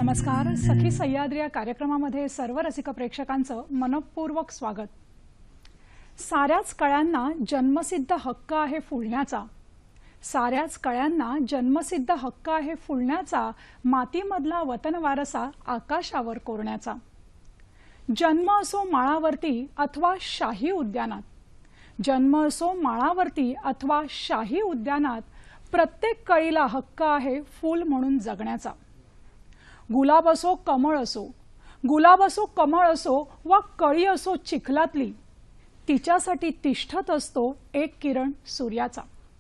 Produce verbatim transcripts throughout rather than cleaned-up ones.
नमस्कार. सखी सह्याद्री या कार्यक्रमामध्ये सर्व रसिक प्रेक्षकांचं मनपूर्वक स्वागत. साऱ्याच कळ्यांना जन्मसिद्ध हक्क आहे फुलण्याचा, साऱ्याच कळ्यांना जन्मसिद्ध हक्क आहे फुलण्याचा, मातीमधला वतन वारसा आकाशावर कोरण्याचा. जन्म असो माळावरती अथवा शाही उद्यानात, जन्म असो माळावरती अथवा शाही उद्यानात, प्रत्येक कळीला हक्क आहे फूल म्हणून जगण्याचा. गुलाब असो कमळ असो, गुलाब असो कमळ असो वा कळी असो चिखलातली, तिच्यासाठी तिष्ठत असतो एक किरण सूर्याचा.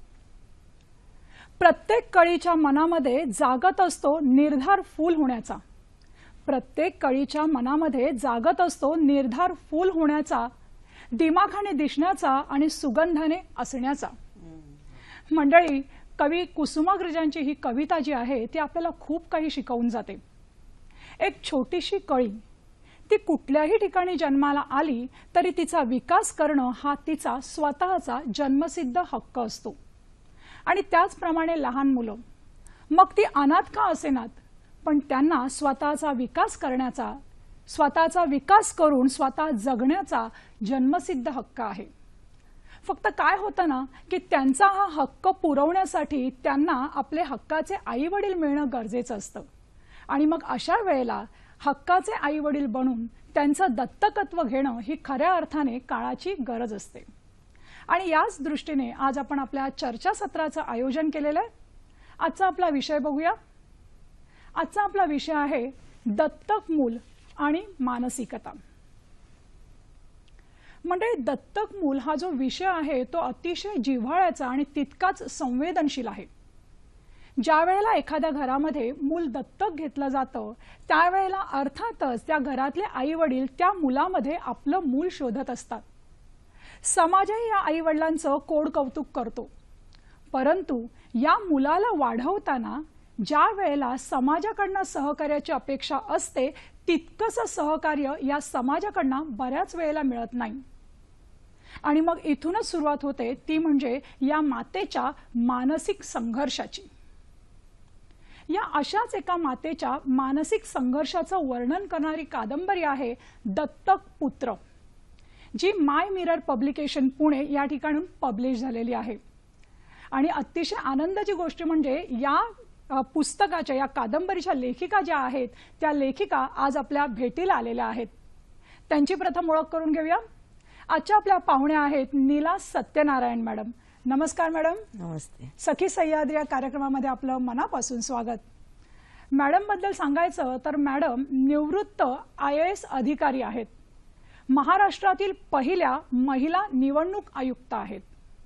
प्रत्येक कळीच्या मनामध्ये जागत असतो निर्धार फूल होण्याचा, प्रत्येक कळीच्या मनामध्ये जागत असतो निर्धार फूल होण्याचा, दिमाखाने दिसण्याचा आणि सुगंधाने असण्याचा. मंडळी, कवी कुसुमाग्रजांची ही कविता जी आहे ती आपल्याला खूप काही शिकवून जाते. एक छोटीशी कळी ती कुठल्याही ठिकाणी जन्माला आली तरी तिचा विकास करणं हा तिचा स्वतःचा जन्मसिद्ध हक्क असतो. आणि त्याचप्रमाणे लहान मुलं, मग ती अनाथ का असेनात, पण त्यांना स्वतःचा विकास करण्याचा, स्वतःचा विकास करून स्वतः जगण्याचा जन्मसिद्ध हक्क आहे. फक्त काय होतं ना की त्यांचा हा हक्क पुरवण्यासाठी त्यांना आपले हक्काचे आई वडील मिळणं गरजेचं असतं. आणि मग अशा वेळेला हक्काचे आई वडील बनून त्यांचं दत्तकत्व घेणं ही खऱ्या अर्थाने काळाची गरज असते. आणि याच दृष्टीने आज आपण आपल्या चर्चासत्राचं आयोजन केलेलं आहे. आजचा आपला विषय बघूया. आजचा आपला विषय आहे दत्तक मूल आणि मानसिकता. म्हणजे दत्तक मूल हा जो विषय आहे तो अतिशय जिव्हाळ्याचा आणि तितकाच संवेदनशील आहे. ज्या वेळेला एखाद्या घरामध्ये मूल दत्तक घेतलं जातं त्यावेळेला अर्थातच त्या घरातले आई वडील त्या मुलामध्ये आपलं मूल शोधत असतात. समाजही या आई वडिलांचं कोड कौतुक करतो. परंतु या मुलाला वाढवताना ज्या वेळेला समाजाकडनं सहकार्याची अपेक्षा असते तितकंसं सहकार्य या समाजाकडनं बऱ्याच वेळेला मिळत नाही. आणि मग इथूनच सुरुवात होते ती म्हणजे या मातेच्या मानसिक संघर्षाची. या अशाच एका मातेच्या मानसिक संघर्षाचं वर्णन करणारी कादंबरी आहे दत्तक पुत्र, G My Mirror publication Pune या ठिकाणून पब्लिश झालेली आहे. आणि अतिशय आनंदाची गोष्ट म्हणजे या पुस्तकाच्या, या कादंबरीच्या लेखिका ज्या आहेत त्या लेखिका आज आपल्या भेटीला आलेल्या आहेत. त्यांची प्रथम ओळख करून घेऊया. आजच्या आपल्या पाहुण्या आहेत नीला सत्यनारायण मॅडम. नमस्कार मॅडम. नमस्ते. सखी सह्याद्री या कार्यक्रमामध्ये आपलं मनापासून स्वागत. मॅडम बद्दल सांगायचं तर मॅडम निवृत्त आय ए एस अधिकारी आहेत. महाराष्ट्रातील पहिल्या महिला निवडणूक आयुक्त आहेत.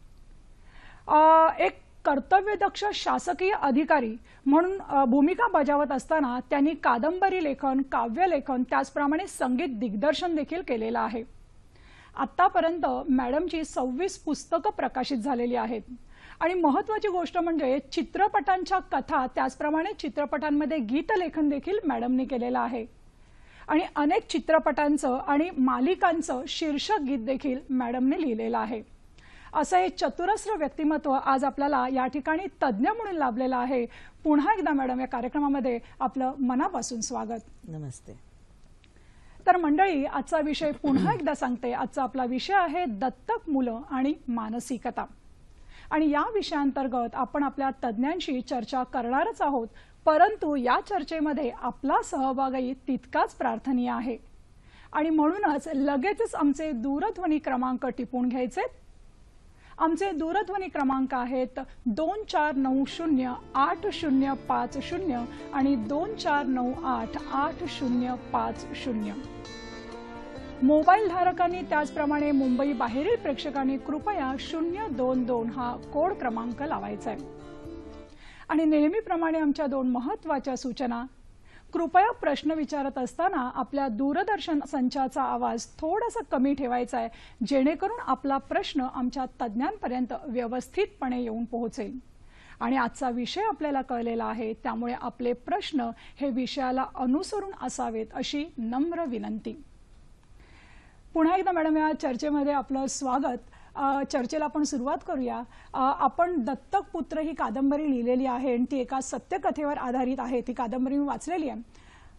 एक कर्तव्यदक्ष शासकीय अधिकारी म्हणून भूमिका बजावत असताना त्यांनी कादंबरी लेखन, काव्यलेखन, त्याचप्रमाणे संगीत दिग्दर्शन देखील केलेलं आहे. आतापर्यंत मॅडमची सव्वीस पुस्तकं प्रकाशित झालेली आहेत. आणि महत्त्वाची गोष्ट म्हणजे चित्रपटांच्या कथा, त्याचप्रमाणे चित्रपटांमध्ये गीतलेखन देखील मॅडमने केलेलं आहे. आणि अनेक चित्रपटांचं आणि मालिकांचं शीर्षक गीत देखील मॅडमने लिहिलेलं आहे. असं हे चतुरस्र व्यक्तिमत्व आज आपल्याला या ठिकाणी तज्ज्ञ म्हणून लाभलेलं आहे. पुन्हा एकदा मॅडम या कार्यक्रमामध्ये आपलं मनापासून स्वागत. नमस्ते. तर मंडळी, आजचा विषय पुन्हा एकदा सांगते. आजचा आपला विषय आहे दत्तक मुलं आणि मानसिकता. आणि या विषयांतर्गत आपण आपल्या तज्ज्ञांशी चर्चा करणारच आहोत. परंतु या चर्चेमध्ये आपला सहभागही तितकाच प्रार्थनीय आहे. आणि म्हणूनच लगेचच आमचे दूरध्वनी क्रमांक टिपून घ्यायचे. आमचे दूरध्वनी क्रमांक आहेत दोन चार नऊ शून्य आठ शून्य पाच शून्य आणि दोन चार नऊ आठ आठ शून्य पाच शून्य. मोबाईल धारकांनी, त्याचप्रमाणे मुंबई बाहेरील प्रेक्षकांनी कृपया शून्य दोन दोन हा कोड क्रमांक लावायचा आहे. आणि नेहमीप्रमाणे आमच्या दोन महत्त्वाच्या सूचना. कृपया प्रश्न विचारत असताना आपल्या दूरदर्शन संचाचा आवाज थोडासा कमी ठेवायचा आहे, जेणेकरून आपला प्रश्न आमच्या तज्ज्ञांपर्यंत व्यवस्थितपणे येऊन पोहोचेल. आणि आजचा विषय आपल्याला कळलेला आहे, त्यामुळे आपले प्रश्न हे विषयाला अनुसरून असावेत अशी नम्र विनंती. पुन्हा एकदा मॅडम या चर्चेमध्ये आपलं स्वागत. चर्चेला आपण सुरुवात करूया. आपण दत्तक पुत्र ही कादंबरी लिहिलेली आहे आणि ती एका सत्यकथेवर आधारित आहे. ती कादंबरी मी वाचलेली आहे.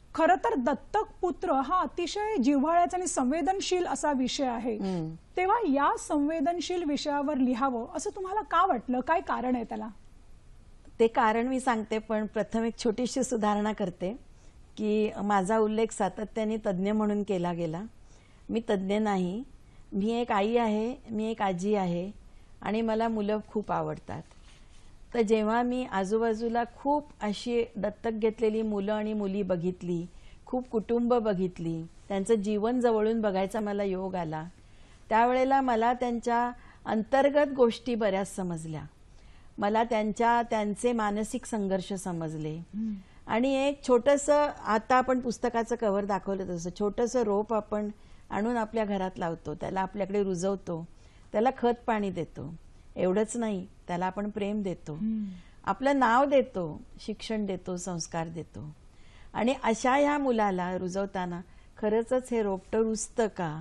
खरं तर दत्तक पुत्र हा अतिशय जिव्हाळ्याचा आणि संवेदनशील असा विषय आहे, तेव्हा या संवेदनशील विषयावर लिहावं असं तुम्हाला का वाटलं? काय कारण आहे त्याला? ते कारण मी सांगते, पण प्रथम एक छोटीशी सुधारणा करते की माझा उल्लेख सातत्याने तज्ञ म्हणून केला गेला. मी तज्ञ नाही, मी एक आई आहे, मी एक आजी आहे आणि मला मुलं खूप आवडतात. तर जेव्हा मी आजूबाजूला खूप अशी दत्तक घेतलेली मुलं आणि मुली बघितली, खूप कुटुंब बघितली, त्यांचं जीवन जवळून बघायचा मला योग आला, त्यावेळेला मला त्यांच्या अंतर्गत गोष्टी बऱ्याच समजल्या. मला त्यांच्या त्यांचे मानसिक संघर्ष समजले. आणि एक छोटंसं, आता आपण पुस्तकाचं कव्हर दाखवलं तसं छोटंसं रोप आपण आणून आपल्या घरात लावतो, त्याला आपल्याकडे रुजवतो, त्याला खत पाणी देतो. एवढंच नाही, त्याला आपण प्रेम देतो, आपलं नाव देतो, शिक्षण देतो, संस्कार देतो. आणि अशा ह्या मुलाला रुजवताना खरंच हे रोपटं रुजतं का?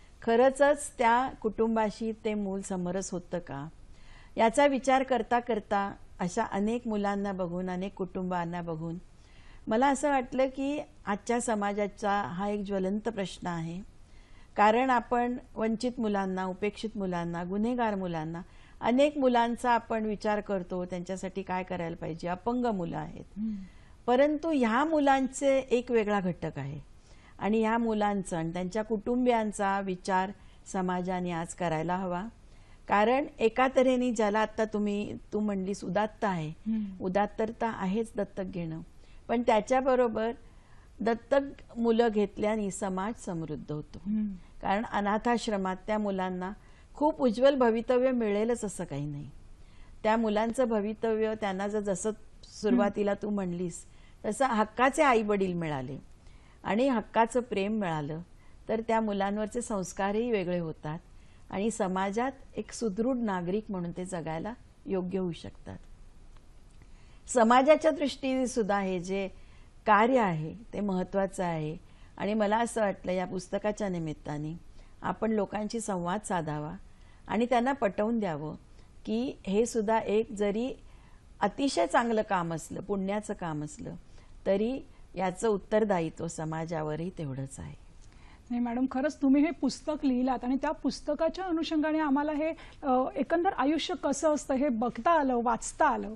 खरंच त्या कुटुंबाशी ते मूल समरस होतं का? याचा विचार करता करता अशा अनेक मुलांना बघून, अनेक कुटुंबांना बघून मला असं वाटलं की आजच्या समाजाचा हा एक ज्वलंत प्रश्न आहे. कारण आपण वंचित मुलांना, उपेक्षित मुलांना, गुन्हेगार मुलांना, अनेक मुलांचा आपण विचार करतो, त्यांच्यासाठी काय करायला पाहिजे. अपंग मुलं आहेत, परंतु ह्या मुलांचे एक वेगळा घटक आहे आणि ह्या मुलांचा आणि त्यांच्या कुटुंबियांचा विचार समाजाने आज करायला हवा. कारण एका तऱ्हेने ज्याला आता तुम्ही तू म्हणलीस उदात्त आहे, उदात्तता आहेच दत्तक घेणं, पण त्याच्याबरोबर दत्तक मुलं घेतल्याने समाज समृद्ध होतो. कारण अनाथाश्रमात त्या मुलांना खूप उज्ज्वल भवितव्य मिळेलच असं काही नाही. त्या मुलांचं भवितव्य त्यांना जर जसं सुरुवातीला तू म्हणलीस तसं हक्काचे आई वडील मिळाले आणि हक्काचं प्रेम मिळालं तर त्या मुलांवरचे संस्कारही वेगळे होतात आणि समाजात एक सुदृढ नागरिक म्हणून ते जगायला योग्य होऊ शकतात. समाजाच्या दृष्टीने सुद्धा हे जे कार्य आहे ते महत्त्वाचं आहे आणि मला असं वाटलं या पुस्तकाच्या निमित्ताने आपण लोकांशी संवाद साधावा आणि त्यांना पटवून द्यावं की हे सुद्धा एक जरी अतिशय चांगलं काम असलं, पुण्याचं काम असलं, तरी याचं उत्तरदायित्व समाजावरही तेवढंच आहे. नाही मॅडम, खरंच तुम्ही हे पुस्तक लिहिलात आणि त्या पुस्तकाच्या अनुषंगाने आम्हाला हे एकंदर आयुष्य कसं असतं हे बघता आलं, वाचता आलं.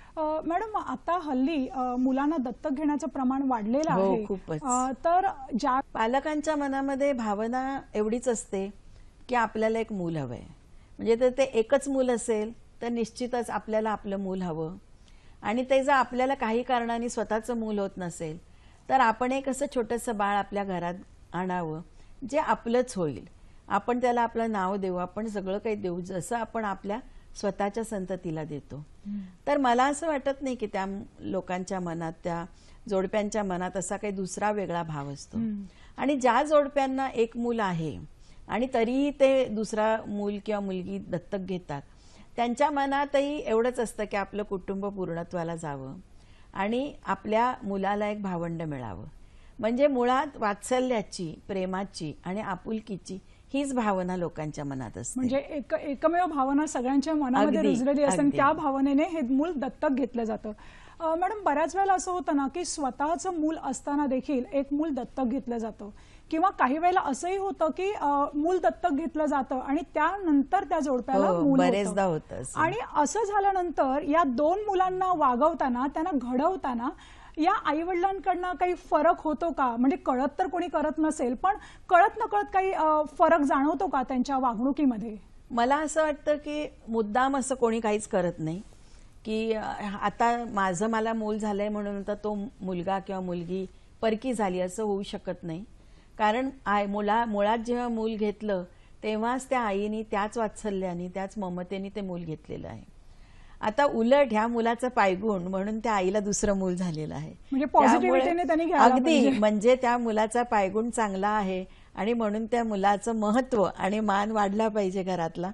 मॅडम, आता हल्ली मुलांना दत्तक घेण्याचं प्रमाण वाढलेलं आहे, खूपच. तर ज्या पालकांच्या मनामध्ये भावना एवढीच असते की आपल्याला एक मूल हवंय. म्हणजे तर ते एकच मूल असेल तर निश्चितच आपल्याला आपलं मूल हवं आणि ते जर आपल्याला काही कारणाने स्वतःचं मूल होत नसेल तर आपण एक असं छोटंसं बाळ आपल्या घरात आणावं जे आपलंच होईल. आपण त्याला आपलं नाव देऊ, आपण सगळं काही देऊ जसं आपण आपल्या स्वतःच्या संततीला देतो. तर मला असं वाटत नाही की त्या लोकांच्या मनात, त्या जोडप्यांच्या मनात असा काही दुसरा वेगळा भाव असतो. आणि ज्या जोडप्यांना एक मूल आहे आणि तरीही ते दुसरा मूल किंवा मुलगी दत्तक घेतात, त्यांच्या मनातही एवढंच असतं की आपलं कुटुंब पूर्णत्वाला जावं आणि आपल्या मुलाला एक भावंड मिळावं. म्हणजे मुळात वात्सल्याची, प्रेमाची आणि आपुलकीची हीच भावना लोकांच्या मनात असते. म्हणजे एक एकमेव भावना सगळ्यांच्या मनामध्ये रुजलेली असते आणि त्या भावनेने हे मूल दत्तक घेतलं जातं. मॅडम, बऱ्याच वेळेला असं होतं ना की स्वतःचं मूल असताना देखील एक मूल दत्तक घेतलं जातं किंवा काही वेळेला असंही होतं की मूल दत्तक घेतलं जातं आणि त्यानंतर त्या जोडप्याला मूल बरेचदा होतं. आणि असं झाल्यानंतर या दोन मुलांना वागवताना, त्यांना घडवताना या आई वडिलांकडनं काही फरक होतो का? म्हणजे कळत तर कोणी करत नसेल, पण कळत नकळत काही फरक जाणवतो का त्यांच्या वागणुकीमध्ये? मला असं वाटतं की मुद्दाम असं कोणी काहीच करत नाही की आता माझं मला मूल झालंय म्हणून तर तो मुलगा किंवा मुलगी परकी झाली असं होऊ शकत नाही. कारण आई मुला मुळात जेव्हा मूल घेतलं तेव्हाच त्या आईने त्याच वात्सल्याने, त्याच ममतेने ते मूल घेतलेलं आहे. आता उलट ह्या मुलाचं पायगुण म्हणून त्या आईला दुसरं मूल झालेलं आहे. म्हणजे पॉझिटिव्हिटीने त्यांनी घ्यायला अगदी, म्हणजे त्या मुलाचा पायगुण चांगला आहे आणि म्हणून त्या मुलाचं महत्त्व आणि मान वाढला पाहिजे घरातला,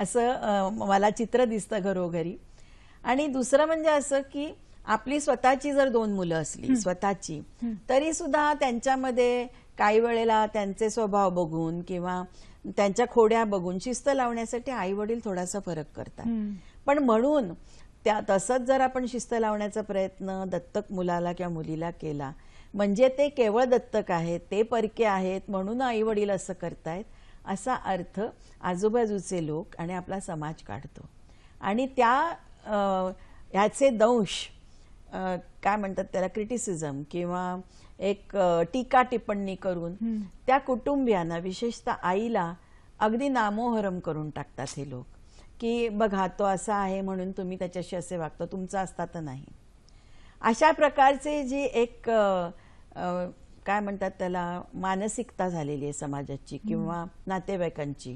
असं मला चित्र दिसतं घरोघरी. आणि दुसरं म्हणजे असं की आपली स्वतःची जर दोन मुलं असली स्वतःची, तरी सुद्धा त्यांच्यामध्ये काही वेळेला त्यांचे स्वभाव बघून किंवा त्यांच्या खोड्या बघून शिस्त लावण्यासाठी आई वडील थोडासा फरक करतात. पण म्हणून त्या तसंच जर आपण शिस्त लावण्याचा प्रयत्न दत्तक मुलाला किंवा मुलीला केला म्हणजे ते केवळ दत्तक आहेत, ते परके आहेत म्हणून आई वडील असं करतायत असा अर्थ आजूबाजूचे लोक आणि आपला समाज काढतो. आणि त्या अ, ह्याचे दंश अ, काय म्हणतात त्याला क्रिटिसिझम किंवा एक अ, टीका टिप्पणी करून त्या कुटुंबियांना विशेषतः आईला अगदी नामोहरम करून टाकतात हे लोक, की बघा तो असा आहे म्हणून तुम्ही त्याच्याशी असे वागतो, तुमचा असता तर नाही. अशा प्रकारचे जी एक अ, अ, काय म्हणतात त्याला मानसिकता झालेली आहे समाजाची किंवा नातेवाईकांची,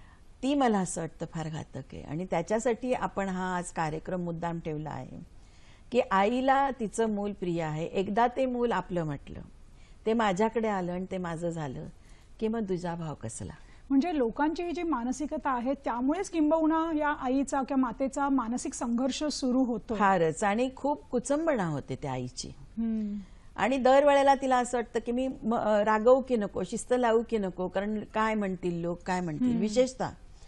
ती मला असं वाटतं फार घातक आहे. आणि त्याच्यासाठी आपण हा आज कार्यक्रम मुद्दाम ठेवला आहे की आईला तिचं मूल प्रिय आहे. एकदा ते मूल आपलं म्हटलं, ते माझ्याकडे आलं आणि ते माझं झालं की मग तुझा भाव कसला. म्हणजे लोकांची ही जी मानसिकता आहे त्यामुळेच किंबहुना या आईचा किंवा मातेचा मानसिक संघर्ष सुरू होतो. फारच, आणि खूप कुचंबणा होते त्या आईची. हम्म. आणि दरवेळेला तिला असं वाटतं की मी म- अ, रागवू की नको, शिस्त लावू की नको, कारण काय म्हणतील लोक, काय म्हणतील. विशेषतः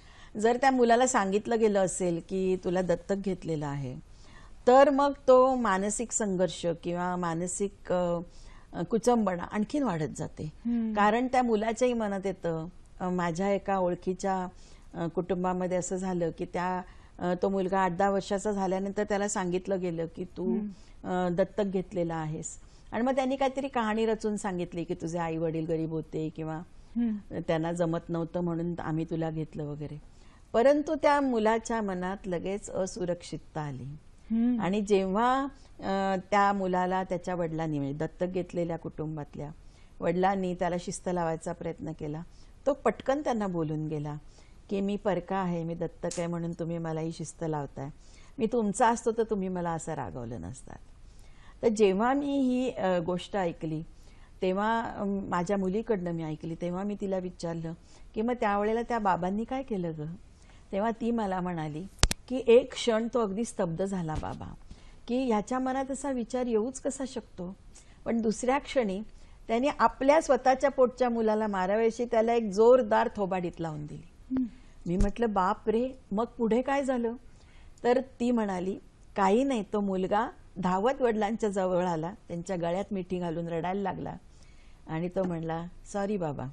जर त्या मुलाला सांगितलं गेलं असेल की तुला दत्तक घेतलेलं आहे, तर मग तो मानसिक संघर्ष किंवा मानसिक अ, कुचंबणा आणखीन वाढत जाते. कारण त्या मुलाच्याही मनात येतं. अ, माझ्या एका ओळखीच्या अ, कुटुंबामध्ये असं झालं की त्या अ, तो मुलगा आठ दहा वर्षाचा झाल्यानंतर त्याला सांगितलं गेलं की तू अ, दत्तक घेतलेला आहेस. आणि मग त्यांनी काहीतरी कहाणी रचून सांगितली की तुझे आई वडील गरीब होते किंवा त्यांना जमत नव्हतं म्हणून आम्ही तुला घेतलं वगैरे. परंतु त्या मुलाच्या मनात लगेच असुरक्षितता आली. आणि जेव्हा अ, त्या मुलाला त्याच्या वडिलांनी, म्हणजे दत्तक घेतलेल्या कुटुंबातल्या वडिलांनी त्याला शिस्त लावायचा प्रयत्न केला, तो पटकन त्यांना बोलून गेला की मी परका आहे, मी दत्तक आहे म्हणून तुम्ही मला ही शिस्त लावताय, मी तुमचा असतो तर तुम्ही मला असं रागवलं नसतात. तर जेव्हा मी ही अ, गोष्ट ऐकली तेव्हा अ, माझ्या मुलीकडनं मी ऐकली, तेव्हा मी तिला विचारलं की मग त्यावेळेला त्या बाबांनी काय केलं ग. तेव्हा ती मला म्हणाली की एक क्षण तो अगदी स्तब्ध झाला बाबा, की ह्याच्या मनात असा विचार येऊच कसा शकतो. पण दुसऱ्या क्षणी त्याने आपल्या स्वतःच्या पोटच्या मुलाला माराव्याशी त्याला एक जोरदार थोबाडीत लावून दिली. मी म्हटलं बाप रे, मग पुढे काय झालं. तर ती म्हणाली काही नाही, तो मुलगा धावत वडिलांच्या जवळ आला, त्यांच्या गळ्यात मिठी घालून रडायला लागला आणि तो म्हणला सॉरी बाबा,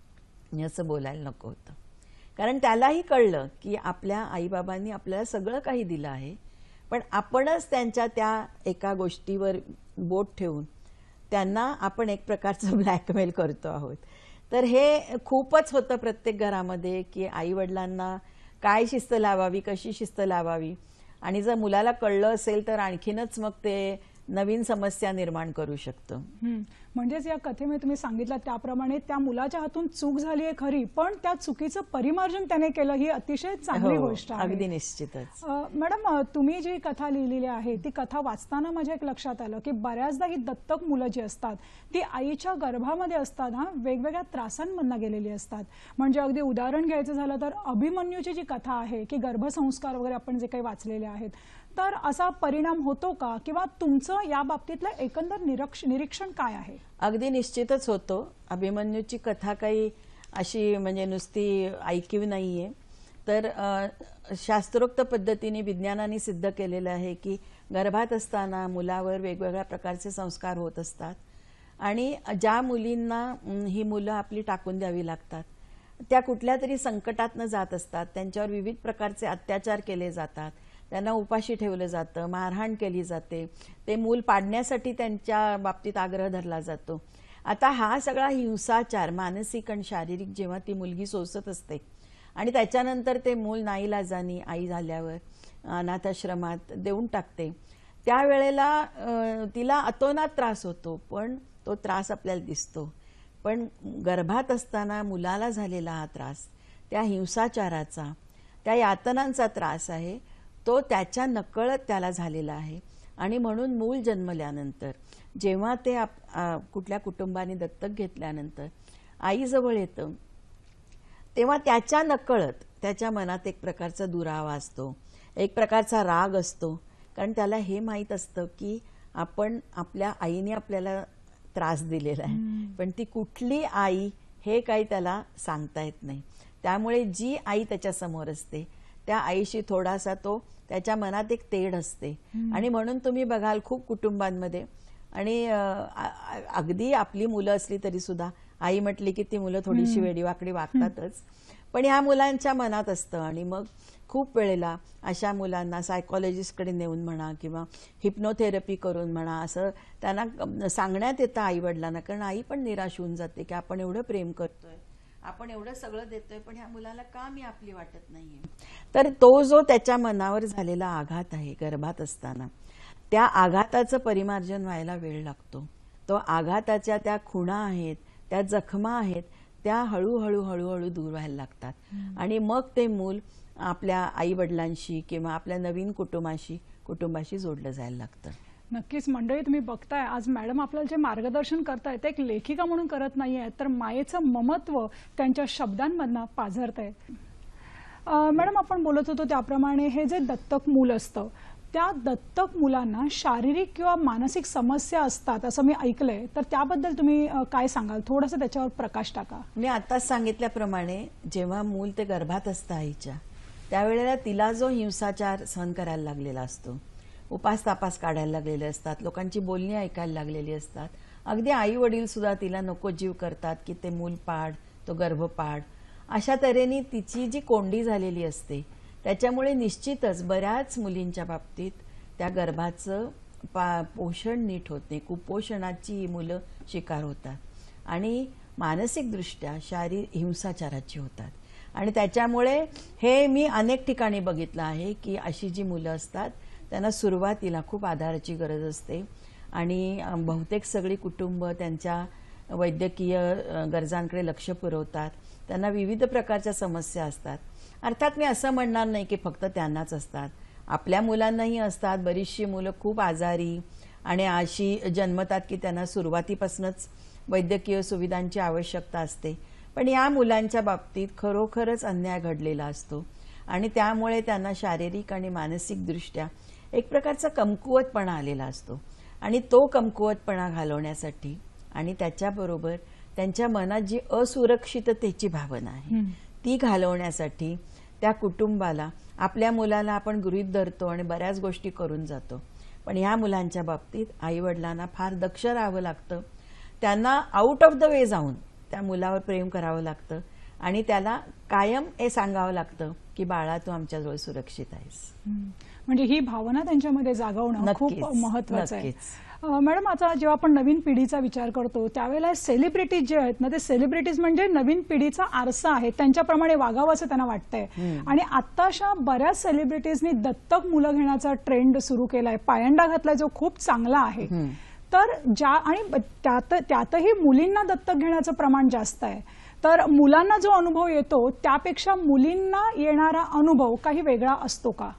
मी असं बोलायला नको होतं. कारण त्यालाही कळलं की आपल्या आईबाबांनी आपल्याला सगळं काही दिलं आहे, पण आपणच त्यांच्या त्या एका गोष्टीवर बोट ठेवून त्यांना आपण एक प्रकारचं ब्लॅकमेल करतो आहोत. तर हे खूपच होतं प्रत्येक घरामध्ये की आई वडिलांना काय शिस्त लावावी, कशी शिस्त लावावी. आणि जर मुलाला कळलं असेल तर आणखीनच मग ते नवीन समस्या निर्माण करू शकतं. म्हणजेच या कथेमध्ये तुम्ही सांगितलं त्याप्रमाणे त्या मुलाच्या हातून चूक झाली आहे खरी, पण त्या चुकीचं परिमार्जन त्याने केलं ही अतिशय चांगली हो, गोष्ट आहे. अगदी निश्चितच. अ, मॅडम अ, तुम्ही जी कथा लिहिलेली आहे ती कथा वाचताना माझ्या एक लक्षात आलं की बऱ्याचदा ही दत्तक मुलं जी असतात ती आईच्या गर्भामध्ये असतात, हा वेगवेगळ्या त्रासांमधनं गेलेली असतात. म्हणजे अगदी उदाहरण घ्यायचं झालं तर अभिमन्यूची जी कथा आहे की गर्भसंस्कार वगैरे आपण जे काही वाचलेले आहेत, तर असा परिणाम होतो का, किंवा तुमचं या बाबतीतलं एकंदर निरीक्ष निरीक्षण काय आहे. अगदी निश्चितच होतो. अभिमन्यूची कथा काही अशी म्हणजे नुसती ऐकीव नाहीये. तर अ, शास्त्रोक्त पद्धतीने विज्ञानाने सिद्ध केलेलं आहे की गर्भात असताना मुलावर वेगवेगळ्या प्रकारचे संस्कार होत असतात आणि ज्या मुलींना अम, ही मुलं आपली टाकून द्यावी लागतात त्या कुठल्या तरी संकटातनं जात असतात, त्यांच्यावर विविध प्रकारचे अत्याचार केले जातात, त्यांना उपाशी ठेवलं जातं, मारहाण केली जाते, ते मूल पाडण्यासाठी त्यांच्या बाबतीत आग्रह धरला जातो. आता हा सगळा हिंसाचार मानसिक आणि शारीरिक जेव्हा ती मुलगी सोसत असते आणि त्याच्यानंतर ते मूल नाईलाजानी आई झाल्यावर अनाथाश्रमात देऊन टाकते, त्यावेळेला अ, तिला अतोनात त्रास होतो, पण तो त्रास आपल्याला दिसतो. पण गर्भात असताना मुलाला झालेला हा त्रास, त्या हिंसाचाराचा, त्या यातनांचा त्रास आहे, तो त्याच्या नकळत त्याला झालेला आहे. आणि म्हणून मूल जन्मल्यानंतर जेव्हा ते आप, आ, कुठल्या कुटुंबाने दत्तक घेतल्यानंतर आईजवळ येतं, तेव्हा त्याच्या नकळत त्याच्या मनात एक प्रकारचा दुरावा असतो, एक प्रकारचा राग असतो. कारण त्याला हे माहीत असतं की आपण आपल्या आईने आपल्याला त्रास दिलेला आहे, पण ती कुठली आई हे काही त्याला सांगता येत नाही. त्यामुळे जी आई त्याच्या समोर असते त्या आईशी थोडासा तो त्याच्या मनात एक तेढ असते. आणि म्हणून तुम्ही बघाल खूप कुटुंबांमध्ये आणि अ, आ- अगदी आपली मुलं असली तरी सुद्धा आई म्हटली की ती मुलं थोडीशी वेडीवाकडी वागतातच, पण ह्या मुलांच्या मनात असतं. आणि मग खूप वेळेला अशा मुलांना सायकॉलॉजिस्टकडे नेऊन म्हणा किंवा हिप्नोथेरपी करून म्हणा असं त्यांना सांगण्यात येतं आईवडिलांना, कारण आई पण निराश होऊन जाते की आपण एवढं प्रेम करतोय, आपण एवढं सगळं देतोय, पण ह्या मुलाला का मी आपली वाटत नाहीये. तर तो जो त्याच्या मनावर झालेला आघात आहे गर्भात असताना, त्या आघाताचं परिमार्जन व्हायला वेळ लागतो. तो आघाताच्या त्या खुणा आहेत, त्या जखमा आहेत, त्या हळूहळू हळूहळू दूर व्हायला लागतात. आणि मग ते मूल आपल्या आई वडिलांशी किंवा आपल्या नवीन कुटुंबाशी कुटुंबाशी जोडलं जायला लागतं. नक्कीच मंडळी, तुम्ही बघताय आज मॅडम आपल्याला जे मार्गदर्शन करतायत ते एक लेखिका म्हणून करत नाहीये, तर मायेचं ममत्व त्यांच्या शब्दांमधनं पाझरतंय. मॅडम, आपण बोलत होतो त्याप्रमाणे हे जे दत्तक मूल असतं त्या दत्तक मुलांना शारीरिक किंवा मानसिक समस्या असतात असं मी ऐकलंय, तर त्याबद्दल तुम्ही अ, काय सांगाल? थोडंसं त्याच्यावर प्रकाश टाका. मी आताच सांगितल्याप्रमाणे जेव्हा मूल ते गर्भात असतं आईच्या, त्यावेळेला तिला जो हिंसाचार सहन करायला लागलेला असतो, उपास तापास काढायला लागलेले असतात, लोकांची बोलणी ऐकायला लागलेली असतात, अगदी आई वडील सुद्धा तिला नको जीव करतात की ते मूल पाड, तो गर्भ पाड, अशा तऱ्हेने तिची जी कोंडी झालेली असते त्याच्यामुळे निश्चितच बऱ्याच मुलींच्या बाबतीत त्या गर्भाचं पा पोषण नीट होत नाही, कुपोषणाची ही मुलं शिकार होतात आणि मानसिकदृष्ट्या शारीरिक हिंसाचाराची होतात. आणि त्याच्यामुळे हे मी अनेक ठिकाणी बघितलं आहे की अशी जी मुलं असतात त्यांना सुरुवातीला खूप आधाराची गरज असते आणि बहुतेक सगळी कुटुंब त्यांच्या वैद्यकीय गरजांकडे लक्ष पुरवतात. त्यांना विविध प्रकारच्या समस्या असतात. अर्थात मी असं म्हणणार नाही की फक्त त्यांनाच असतात, आपल्या मुलांनाही असतात. बरीचशी मुलं खूप आजारी आणि अशी जन्मतात की त्यांना सुरुवातीपासूनच वैद्यकीय सुविधांची आवश्यकता असते, पण या मुलांच्या बाबतीत खरोखरच अन्याय घडलेला असतो आणि त्यामुळे त्यांना शारीरिक आणि मानसिकदृष्ट्या एक प्रकारचा कमकुवतपणा आलेला असतो. आणि तो कमकुवतपणा घालवण्यासाठी आणि त्याच्याबरोबर त्यांच्या मनात जी असुरक्षिततेची भावना आहे ती घालवण्यासाठी त्या कुटुंबाला आपल्या मुलाला आपण गृहीत धरतो आणि बऱ्याच गोष्टी करून जातो. पण ह्या मुलांच्या बाबतीत आईवडिलांना फार दक्ष राहावं लागतं. त्यांना आउट ऑफ द वे जाऊन त्या मुलावर प्रेम करावं लागतं आणि त्याला कायम हे सांगावं लागतं की बाळा तू आमच्याजवळ सुरक्षित आहेस. म्हणजे ही भावना त्यांच्यामध्ये जागवणं खूप नक्कीच, महत्वाचं आहे. नक्कीच. अ, मॅडम, आता जेव्हा आपण नवीन पिढीचा विचार करतो त्यावेळेला सेलिब्रिटीज जे आहेत ना, ते सेलिब्रिटीज म्हणजे नवीन पिढीचा आरसा आहे, त्यांच्याप्रमाणे वागावं असं त्यांना वाटतंय. आणि आत्ताशा बऱ्याच सेलिब्रिटीजनी दत्तक मुलं घेण्याचा ट्रेंड सुरू केलाय, पायंडा घातलाय, जो खूप चांगला आहे. तर ज्या आणि त्यात त्यातही मुलींना दत्तक घेण्याचं प्रमाण जास्त आहे. तर मुलांना जो अनुभव येतो त्यापेक्षा मुलींना येणारा अनुभव काही वेगळा असतो का?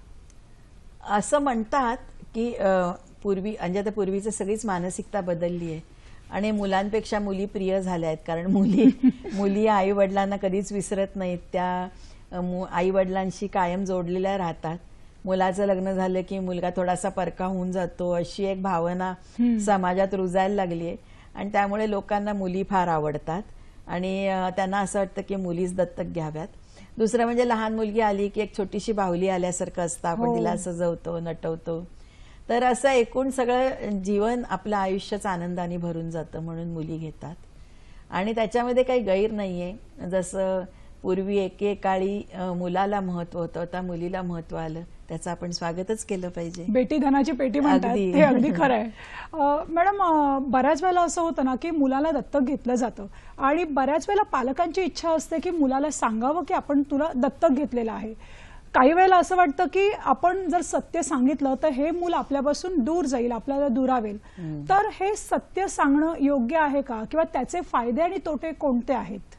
असं म्हणतात की अ, पूर्वी म्हणजे आता पूर्वीचं सगळीच मानसिकता बदलली आहे आणि मुलांपेक्षा मुली प्रिय झाल्या आहेत, कारण मुली मुली आई वडिलांना कधीच विसरत नाहीत, त्या आई वडिलांशी कायम जोडलेल्या राहतात. मुलाचं लग्न झालं की मुलगा थोडासा परका होऊन जातो, अशी एक भावना समाजात रुजायला लागली आहे आणि त्यामुळे लोकांना मुली फार आवडतात आणि त्यांना असं वाटतं की मुलीच दत्तक घ्याव्यात. दुसरं म्हणजे लहान मुलगी आली की एक छोटीशी बाहुली आल्यासारखं असतं, आपण तिला सजवतो, नटवतो. तर असं एकूण सगळं जीवन आपलं आयुष्यच आनंदाने भरून जातं म्हणून मुली घेतात आणि त्याच्यामध्ये काही गैर नाहीये. जसं पूर्वी एकेकाळी मुलाला महत्व होतं, आता मुलीला महत्व आलं, त्याचं आपण स्वागतच केलं पाहिजे. बेटी धनाची पेटी म्हणतात, हे अगदी खरं आहे. मॅडम, बऱ्याच वेळेला असं होतं ना की मुलाला दत्तक घेतलं जातं आणि बऱ्याच वेळेला पालकांची इच्छा असते की मुलाला सांगावं की आपण तुला दत्तक घेतलेलं आहे. काही वेळेला असं वाटतं की आपण जर सत्य सांगितलं तर हे मूल आपल्यापासून दूर जाईल, आपल्याला दुरावेल. तर हे सत्य सांगणं योग्य आहे का, किंवा त्याचे फायदे आणि तोटे कोणते आहेत?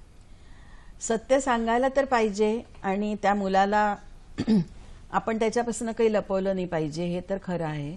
सत्य सांगायला तर पाहिजे आणि त्या मुलाला आपण त्याच्यापासून काही लपवलं नाही पाहिजे, हे तर खरं आहे.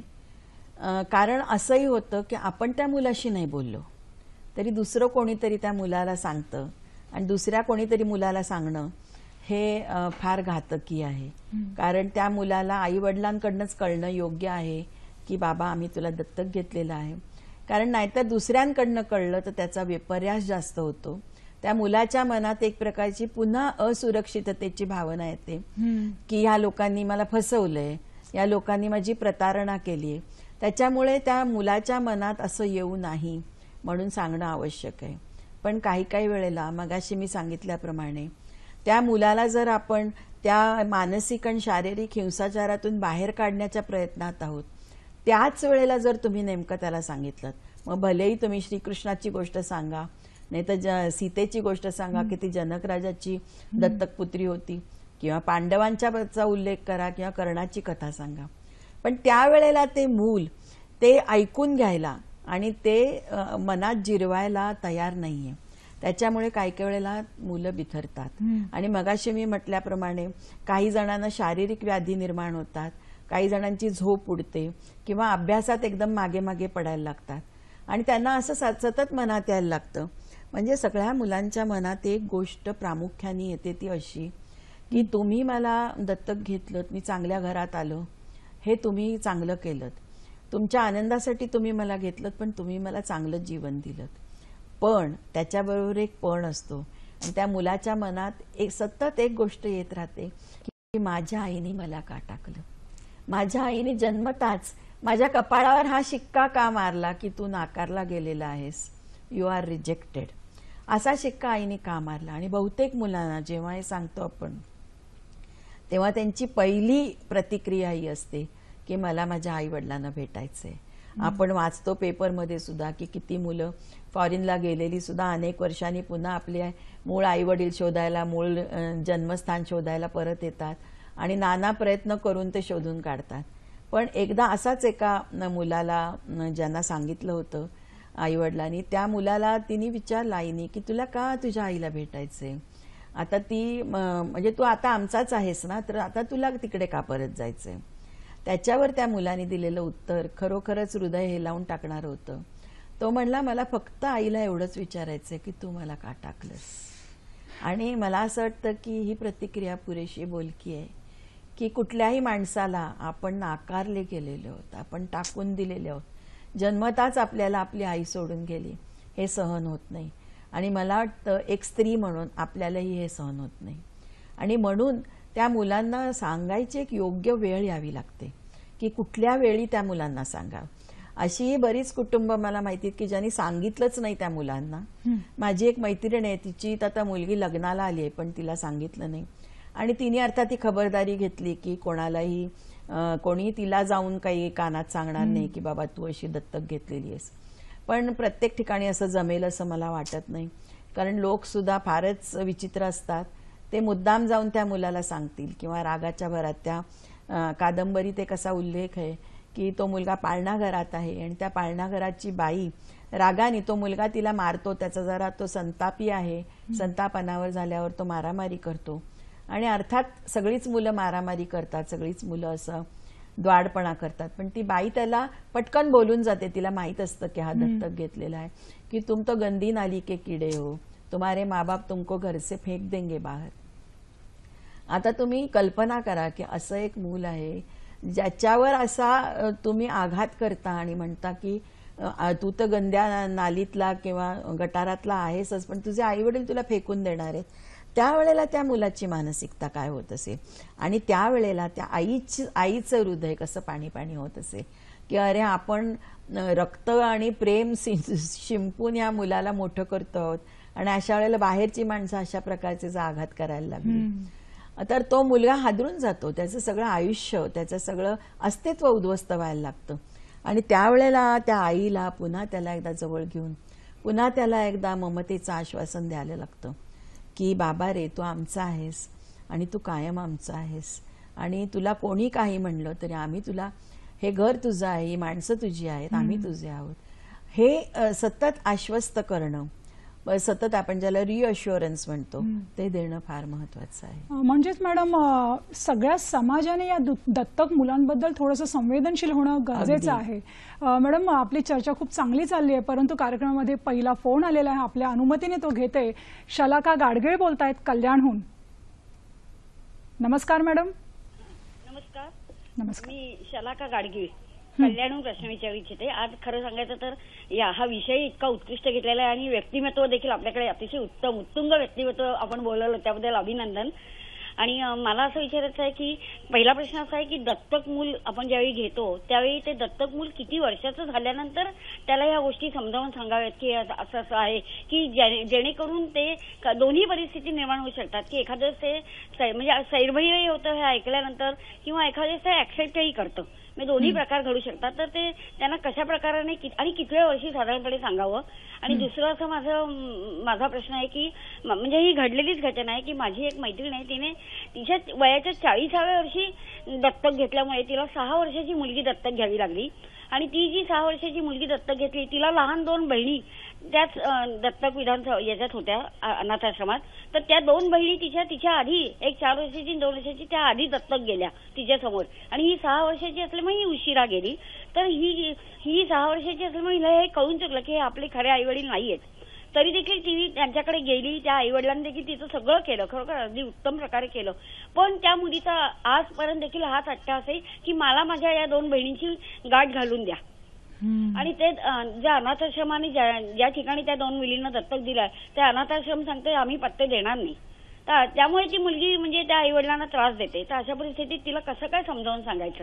कारण असंही होतं की आपण त्या मुलाशी नाही बोललो तरी दुसरं कोणीतरी त्या मुलाला सांगतं आणि दुसऱ्या कोणीतरी मुलाला सांगणं हे फार घातकी आहे. कारण त्या मुलाला आई वडिलांकडनंच कळणं योग्य आहे की बाबा आम्ही तुला दत्तक घेतलेलं आहे. कारण नाहीतर दुसऱ्यांकडनं कळलं तर त्याचा विपर्यास जास्त होतो. त्या मुलाच्या मनात एक प्रकारची पुन्हा असुरक्षिततेची भावना येते की ह्या लोकांनी मला फसवलंय, या लोकांनी माझी प्रतारणा केली. त्याच्यामुळे त्या मुलाच्या मनात असं येऊ नाही म्हणून सांगणं आवश्यक आहे. पण काही काही वेळेला मगाशी मी सांगितल्याप्रमाणे त्या मुलाला जर आपण त्या मानसिक आणि शारीरिक हिंसाचारातून बाहेर काढण्याच्या प्रयत्नात आहोत, त्याच वेळेला जर तुम्ही नेमकं त्याला सांगितलं, मग भलेही तुम्ही श्रीकृष्णाची गोष्ट सांगा, नाही तर सीतेची गोष्ट सांगा की ती जनक राजाची दत्तक पुत्री होती, किंवा पांडवांच्या उल्लेख करा, किंवा कर्णाची कथा सांगा, पण त्यावेळेला ते मूल ते ऐकून घ्यायला आणि ते मनात जिरवायला तयार नाहीये. त्याच्यामुळे काही काही वेळेला मुलं बिथरतात. आणि मगाशी मी म्हटल्याप्रमाणे काही जणांना शारीरिक व्याधी निर्माण होतात, काही जणांची झोप उडते, किंवा अभ्यासात एकदम मागे मागे पडायला लागतात आणि त्यांना असं सतत मनात यायला लागतं. म्हणजे सगळ्या मुलांच्या मनात एक गोष्ट प्रामुख्याने येते, ती अशी की तुम्ही मला दत्तक घेतलं, मी चांगल्या घरात आलो, हे तुम्ही चांगलं केलं, तुमच्या आनंदासाठी तुम्ही मला घेतलं, पण तुम्ही मला चांगलं जीवन दिलं. पण त्याच्याबरोबर एक पण असतो आणि त्या मुलाच्या मनात एक सतत एक गोष्ट येत राहते की माझ्या आईने मला का टाकलं, माझ्या आईने जन्मताच माझ्या कपाळावर हा शिक्का का मारला की तू नाकारला गेलेला आहेस, यू आर रिजेक्टेड, असा शिक्का आईने का मारला. आणि बहुतेक मुलांना जेव्हा हे सांगतो आपण तेव्हा त्यांची पहिली प्रतिक्रिया ही असते की मला माझ्या आई वडिलांना भेटायचंय. आपण वाचतो पेपरमध्ये सुद्धा की किती मुलं फॉरेनला गेलेली सुद्धा अनेक वर्षांनी पुन्हा आपले मूळ आई वडील शोधायला, मूळ जन्मस्थान शोधायला परत येतात आणि नाना प्रयत्न करून ते शोधून काढतात. पण एकदा असाच एका मुलाला ज्यांना सांगितलं होतं आई वडिलांनी, त्या मुलाला तिने विचारलं आईने की तुला का तुझ्या आईला भेटायचंय, आता ती म्हणजे तू आता आमचाच आहेस ना, तर आता तुला तिकडे का परत जायचंय. त्याच्यावर त्या मुलाने दिलेलं उत्तर खरोखरच हृदय हेलावून टाकणार होतं. तो म्हणला मला फक्त आईला एवढंच विचारायचंय की तू मला का टाकलंस. आणि मला असं वाटतं की ही प्रतिक्रिया पुरेशी बोलकी आहे की कुठल्याही माणसाला आपण नाकारले गेलेले आहोत, आपण टाकून दिलेले आहोत, जन्मताच आपल्याला आपली आई सोडून गेली, हे सहन होत नाही. आणि मला वाटतं एक स्त्री म्हणून आपल्यालाही हे सहन होत नाही. आणि म्हणून त्या मुलांना सांगायची एक योग्य वेळ यावी लागते की कुठल्या वेळी त्या मुलांना सांगावं. अशी बरीच कुटुंब मला माहिती आहेत की ज्यांनी सांगितलंच नाही त्या मुलांना. माझी एक मैत्रीण आहे, तिची आता मुलगी लग्नाला आली आहे पण तिला सांगितलं नाही आणि तिने अर्थात ती खबरदारी घेतली की कोणालाही कोणी तिला जाऊन काही कानात सांगणार नाही की बाबा तू अशी दत्तक घेतलेली आहेस. पण प्रत्येक ठिकाणी असं जमेल असं मला वाटत नाही, कारण लोक सुद्धा फारच विचित्र असतात. ते मुद्दाम जाऊन त्या मुलाला सांगतील किंवा रागाच्या भरात त्या कादंबरीत एक असा उल्लेख आहे की तो मुलगा पाळणा घरात आहे आणि त्या पाळणा घराची बाई रागाने, तो मुलगा तिला मारतो, त्याचा जरा तो संतापी आहे, संतापानावर झाल्यावर तो मारामारी करतो. आणि अर्थात सगळीच मुलं मारामारी करतात, सगळीच मुलं असं द्वाडपणा करतात, पण ती बाई त्याला पटकन बोलून जाते. तिला माहित असतं की हा दत्तक घेतलेला आहे की तुम तो गंदी नाली के कीडे हो, तुम्हारे माँ बाप तुमको घर से फेक देंगे बाहर. आता तुम्ही कल्पना करा की असं एक मूल आहे ज्याच्यावर असा तुम्ही आघात करता आणि म्हणता की तू तर गंद्या नालीतला किंवा गटारातला आहेसच, पण तुझे आई वडील तुला फेकून देणार आहेत. त्यावेळेला त्या मुलाची मानसिकता काय होत असेल आणि त्यावेळेला त्या आईची आईचं हृदय कसं पाणी पाणी होत असेल की अरे आपण रक्त आणि प्रेम शिंपून या मुलाला मोठं करतो आहोत आणि अशा वेळेला बाहेरची माणसं अशा प्रकारचे आघात करायला लागली. तर तो मुलगा हादरून जातो, त्याचं सगळं आयुष्य, त्याचं सगळं अस्तित्व उद्ध्वस्त व्हायला लागतं. आणि त्यावेळेला त्या आईला पुन्हा त्याला एकदा जवळ घेऊन पुन्हा त्याला एकदा ममतेचं आश्वासन द्यायला लागतं की बाबा रे तू आमचा आहेस आणि तू कायम आमचा आहेस आणि तुला कोणी काही म्हणलं तरी आम्ही तुला, हे घर तुझं आहे, ही माणसं तुझी आहेत, आम्ही तुझे आहोत, हे सतत आश्वस्त करणं, सतत आपण ज्याला रिअश्युरन्स म्हणतो ते देणं फार महत्वाचं आहे. म्हणजेच मॅडम सगळ्या समाजाने या दत्तक मुलांबद्दल थोडंसं संवेदनशील होणं गरजेचं आहे. मॅडम आपली चर्चा खूप चांगली चालली आहे, परंतु कार्यक्रमामध्ये पहिला फोन आलेला आहे, आपल्या अनुमतीने तो घेते. शलाका गाडगीळ बोलतायत कल्याणहून. नमस्कार मॅडम. नमस्कार. नमस्कार. मी शलाका गाडगीळ कल्याणहून प्रश्न विचारू इच्छिते. आज खरं सांगायचं तर या हा विषय इतका उत्कृष्ट घेतलेला आहे आणि व्यक्तिमत्व देखील आपल्याकडे अतिशय उत्तम उत्तुंग व्यक्तिमत्व आपण बोलवलं त्याबद्दल अभिनंदन. आणि अं, मला असं विचारायचं आहे की पहिला प्रश्न असा आहे की दत्तक मूल आपण ज्यावेळी घेतो त्यावेळी ते दत्तक मूल किती वर्षाचं झाल्यानंतर त्याला या गोष्टी समजावून सांगाव्यात की असं असं असं आहे की जेणे- जेणेकरून ते क- दोन्ही परिस्थिती निर्माण होऊ शकतात की एखादं ते सै- म्हणजे सैरभयही होतं हे ऐकल्यानंतर किंवा एखादं ते ऍक्सेप्टही करतं. म्हणजे दोन्ही प्रकार घडू शकतात. तर ते त्यांना कशा प्रकाराने कि- आणि कितव्या वर्षी साधारणपणे सांगावं. आणि दुसरं असं माझं म, माझा प्रश्न आहे की म- म्हणजे ही घडलेलीच घटना आहे की माझी एक मैत्रीण आहे, तिने तिच्या वयाच्या चाळीसाव्या वर्षी दत्तक घेतल्यामुळे तिला सहा वर्षाची मुलगी दत्तक घ्यावी लागली. आणि ती जी सहा वर्षाची मुलगी दत्तक घेतली तिला लहान दोन बहिणी त्याच अं, दत्तक विधान स- याच्यात होत्या अ- अनाथाश्रमात. तर त्या दोन बहिणी तिच्या तिच्या आधी एक चार वर्षाची आणि दोन वर्षाची त्या आधी दत्तक गेल्या तिच्या समोर. आणि ही सहा वर्षाची असल्यामुळे ही उशिरा गेली. तर ही ही सहा वर्षाची असल्यामुळे हिला हे कळून चुकलं की हे आपले खरे आई वडील नाहीयेत. तरी देखील ती त्यांच्याकडे गेली. त्या आई वडिलांनी देखील तिचं सगळं केलं, खरोखर अगदी उत्तम प्रकारे केलं. पण त्या मुलीचा आजपर्यंत देखील हाच हट्टा असेल की मला माझ्या या दोन बहिणींची गाठ घालून द्या. आणि ते अं, ज्या अनाथाश्रमाने ज्या ज्या ठिकाणी त्या दोन मुलींना दत्तक दिलाय त्या अनाथाश्रम सांगते आम्ही पत्ते देणार नाही. तर त्यामुळे ती मुलगी म्हणजे त्या आई वडिलांना त्रास देते. तर अशा परिस्थितीत तिला कसं काय समजावून सांगायचं?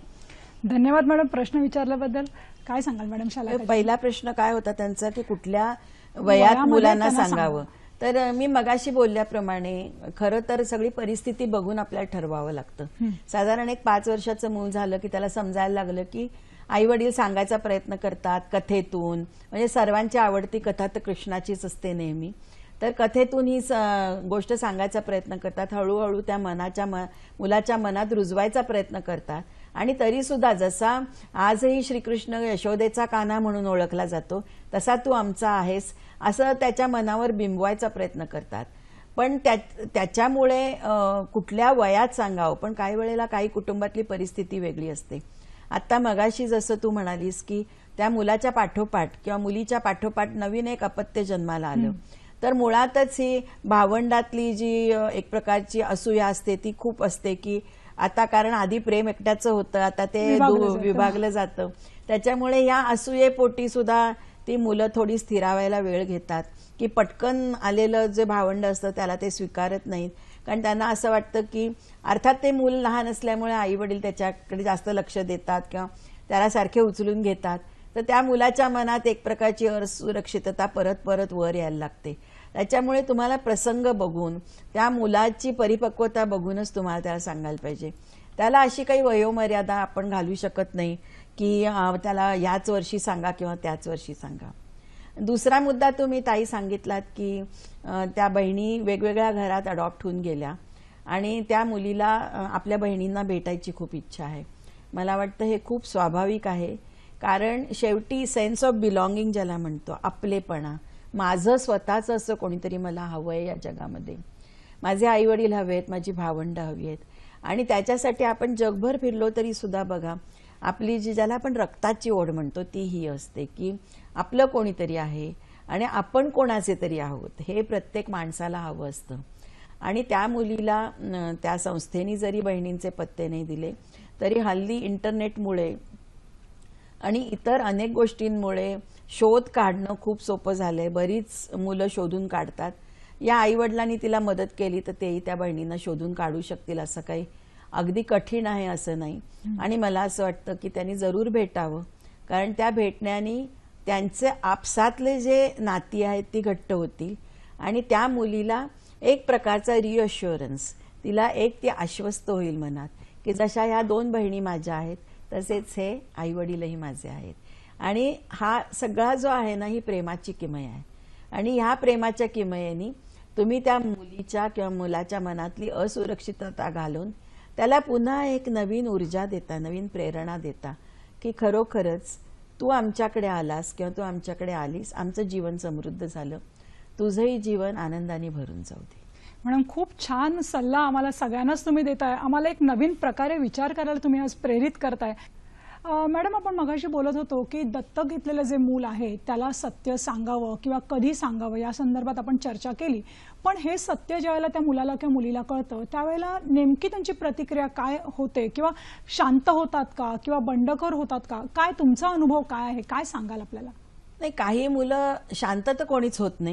धन्यवाद मॅडम प्रश्न विचारल्याबद्दल. काय सांगाल मॅडम शाला? पहिला प्रश्न काय होता त्यांचा की कुठल्या वयात वयामध्ये मुलांना त्यांना सांगावं. तर अ, मी मगाशी बोलल्याप्रमाणे खरं तर सगळी परिस्थिती बघून आपल्याला ठरवावं लागतं. साधारण एक पाच वर्षाचं मूल झालं की त्याला समजायला लागलं की आई वडील सांगायचा प्रयत्न करतात कथेतून. म्हणजे सर्वांची आवडती कथा तर कृष्णाचीच असते नेहमी. तर कथेतून ही स- गोष्ट सांगायचा प्रयत्न करतात. हळूहळू त्या मनाच्या म- मुलाच्या मनात रुजवायचा प्रयत्न करतात. आणि तरी सुद्धा जसा आजही श्रीकृष्ण यशोदेचा कान्हा म्हणून ओळखला जातो तसा तू आमचा आहेस असं त्याच्या मनावर बिंबवायचा प्रयत्न करतात. पण त्या त्याच्यामुळे अ, कुठल्या वयात सांगावं. पण काही वेळेला काही कुटुंबातली परिस्थिती वेगळी असते. आता मगाशी जसं तू म्हणालीस की त्या मुलाच्या पाठोपाठ किंवा मुलीच्या पाठोपाठ नवीन एक अपत्य जन्माला आलं. तर मुळातच ही भावंडातली जी अ, एक प्रकारची असूया असते ती खूप असते की आता कारण आधी प्रेम एकट्याचं होतं आता ते विभागलं दु- जातं. विभागलं जातं. त्याच्यामुळे या असूयेपोटी सुद्धा ती मुलं थोडी स्थिरावायला वेळ घेतात की पटकन आलेलं जे भावंड असतं त्याला ते स्वीकारत नाहीत. कारण त्यांना असं वाटतं की अर्थात ते मूल लहान असल्यामुळे आई वडील त्याच्याकडे जास्त लक्ष देतात किंवा त्याला सारखे उचलून घेतात. तर त्या मुलाच्या मनात एक प्रकारची असुरक्षितता परत परत वर यायला लागते. त्याच्यामुळे तुम्हाला प्रसंग बघून त्या मुलाची परिपक्वता बघूनच तुम्हाला त्याला सांगायला पाहिजे. त्याला अशी काही वयोमर्यादा आपण घालू शकत नाही की अं, त्याला याच वर्षी सांगा किंवा त्याच वर्षी सांगा. दुसरा मुद्दा तुम्ही ताई सांगितलात की अं, त्या बहिणी वेगवेगळ्या घरात अडॉप्ट होऊन गेल्या आणि त्या मुलीला अं, आपल्या बहिणींना भेटायची खूप इच्छा आहे. मला वाटतं हे खूप स्वाभाविक आहे. कारण शेवटी सेन्स ऑफ बिलॉंगिंग ज्याला म्हणतो आपलेपणा, माझं स्वतःचं असं कोणीतरी मला हवं आहे या जगामध्ये. माझे आई वडील हवे आहेत, माझी भावंड हवी आहेत. आणि त्याच्यासाठी आपण जगभर फिरलो तरी सुद्धा बघा आपली जी ज्याला आपण रक्ताची ओढ म्हणतो ती ही असते की आपलं कोणीतरी आहे आणि आपण कोणाचे तरी आहोत हे प्रत्येक माणसाला हवं असतं. आणि त्या मुलीला अं, त्या संस्थेने जरी बहिणींचे पत्ते नाही दिले तरी हल्ली इंटरनेटमुळे आणि इतर अनेक गोष्टींमुळे शोध काढणं खूप सोपं झालंय. बरीच मुलं शोधून काढतात. या आईवडिलांनी तिला मदत केली तर तेही त्या बहिणींना शोधून काढू शकतील असं काही अगदी कठीण आहे असं नाही. आणि मला असं वाटतं की त्यांनी जरूर भेटावं. कारण त्या भेटण्याने त्यांचे आपसातले जे नाती आहेत ती घट्ट होतील आणि त्या मुलीला एक प्रकारचा रिअश्युरन्स, तिला एक ती आश्वस्त होईल मनात की जशा ह्या दोन बहिणी माझ्या आहेत तसेच हे आई वडीलही माझे आहेत. आणि हा सगळा जो आहे ना ही प्रेमाची किमया आहे. आणि ह्या प्रेमाच्या किमयेने तुम्ही त्या मुलीच्या किंवा मुलाच्या मनातली असुरक्षितता घालून त्याला पुन्हा एक नवीन ऊर्जा देता, नवीन प्रेरणा देता की खरोखरच तू आमच्याकडे आलास किंवा तू आमच्याकडे आलीस, आमचं जीवन समृद्ध झालं, तुझंही जीवन आनंदाने भरून जाऊ दे. मॅडम खूप छान सल्ला आम्हाला सगळ्यांनाच तुम्ही देताय. आम्हाला एक नवीन प्रकारे विचार करायला तुम्ही आज प्रेरित करताय. अ, मॅडम आपण मगाशी बोलत होतो की दत्तक घेतलेलं जे मूल आहे त्याला सत्य सांगावं किंवा कधी सांगावं या संदर्भात आपण चर्चा केली. पण हे सत्य ज्यावेळेला त्या मुलाला किंवा मुलीला कळतं त्यावेळेला नेमकी त्यांची प्रतिक्रिया काय होते किंवा शांत होतात का किंवा बंडखोर होतात का? काय तुमचा अनुभव काय आहे? काय सांगाल आपल्याला? नाही, काही मुलं शांत तर कोणीच होत नाही.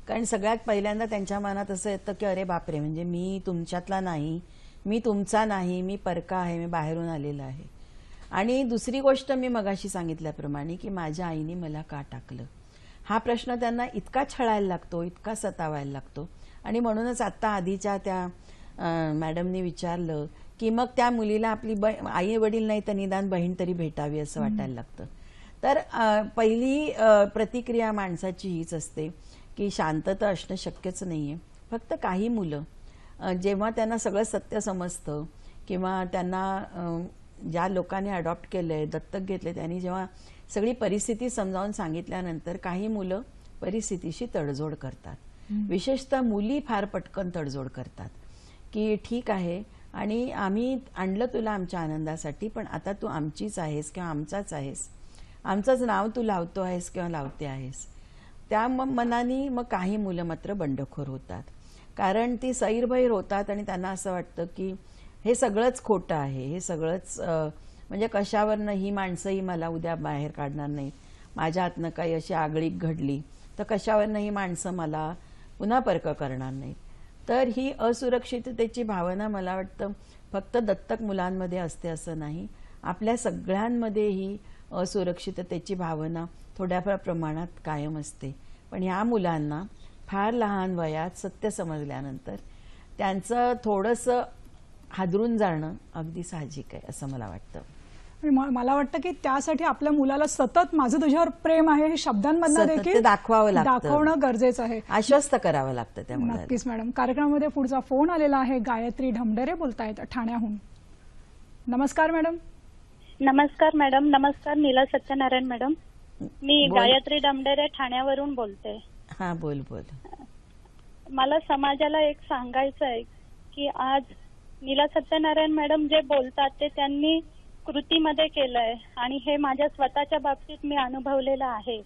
कारण सगळ्यात पहिल्यांदा त्यांच्या मनात असं येतं की अरे बापरे, म्हणजे मी तुमच्यातला नाही, मी तुमचा नाही, मी परका आहे, मी बाहेरून आलेला आहे. आणि दुसरी गोष्ट मी मगाशी सांगितल्याप्रमाणे की माझ्या आईने मला का टाकलं, हा प्रश्न त्यांना इतका छळायला लागतो, इतका सतावायला लागतो. आणि म्हणूनच आत्ता आधीच्या त्या मॅडमनी विचारलं की मग त्या मुलीला आपली आई वडील नाही तर निदान बहीण तरी भेटावी असं वाटायला लागतं. तर पहिली प्रतिक्रिया माणसाची हीच असते की शांतता असणं शक्यच नाहीये. फक्त काही मुलं जेव्हा त्यांना सगळं सत्य समजतं किंवा त्यांना ज्या लोकांनी अडॉप्ट केलंय, दत्तक घेतले, त्यांनी जेव्हा सगळी परिस्थिती समजावून सांगितल्यानंतर काही मुलं परिस्थितीशी तडजोड करतात. विशेषतः मुली फार पटकन तडजोड करतात की ठीक आहे आणि आम्ही आणलं तुला आमच्या आनंदासाठी, पण आता तू आमचीच आहेस किंवा आमचाच आहेस, आमचंच नाव तू लावतो आहेस किंवा लावते आहेस. त्या मनाने मग काही मुलं मात्र बंडखोर होतात, कारण ती सैरभैर होतात आणि त्यांना असं वाटतं की हे सगळंच खोटं आहे, हे सगळंच म्हणजे कशावरनं ही माणसंही मला उद्या बाहेर काढणार नाहीत, माझ्या हातनं काही अशी आगळीक घडली तर कशावरनं ही माणसं मला पुन्हा परक करणार नाहीत. तर ही असुरक्षिततेची भावना मला वाटतं फक्त दत्तक मुलांमध्ये असते असं नाही, आपल्या सगळ्यांमध्ये ही असुरक्षिततेची भावना थोड्याफार प्रमाणात कायम असते. पण ह्या मुलांना फार लहान वयात सत्य समजल्यानंतर त्यांचं थोडंसं हादरून जाणं अगदी साहजिक आहे असं मला वाटतं. मला वाटतं की त्यासाठी आपल्या मुलाला सतत माझं तुझ्यावर प्रेम आहे हे शब्दांमधनं देखील दाखवावं लागतं, दाखवणं गरजेचं आहे, आश्वस्त करावं लागतं त्या मुलाला. नक्कीच मॅडम. कार्यक्रमामध्ये पुढचा फोन आलेला आहे. गायत्री ढमढेरे बोलतायत ठाण्याहून. नमस्कार मॅडम. नमस्कार मॅडम. नमस्कार नीला सत्यनारायण मॅडम. मी गायत्री ढमढेरे ठाण्यावरून बोलते. हा बोल बोल. मला समाजाला एक सांगायचं आहे की आज नीला सत्यनारायण मॅडम जे बोलतात ते त्यांनी कृतीमध्ये केलंय आणि हे माझ्या स्वतःच्या बाबतीत मी अनुभवलेलं आहे.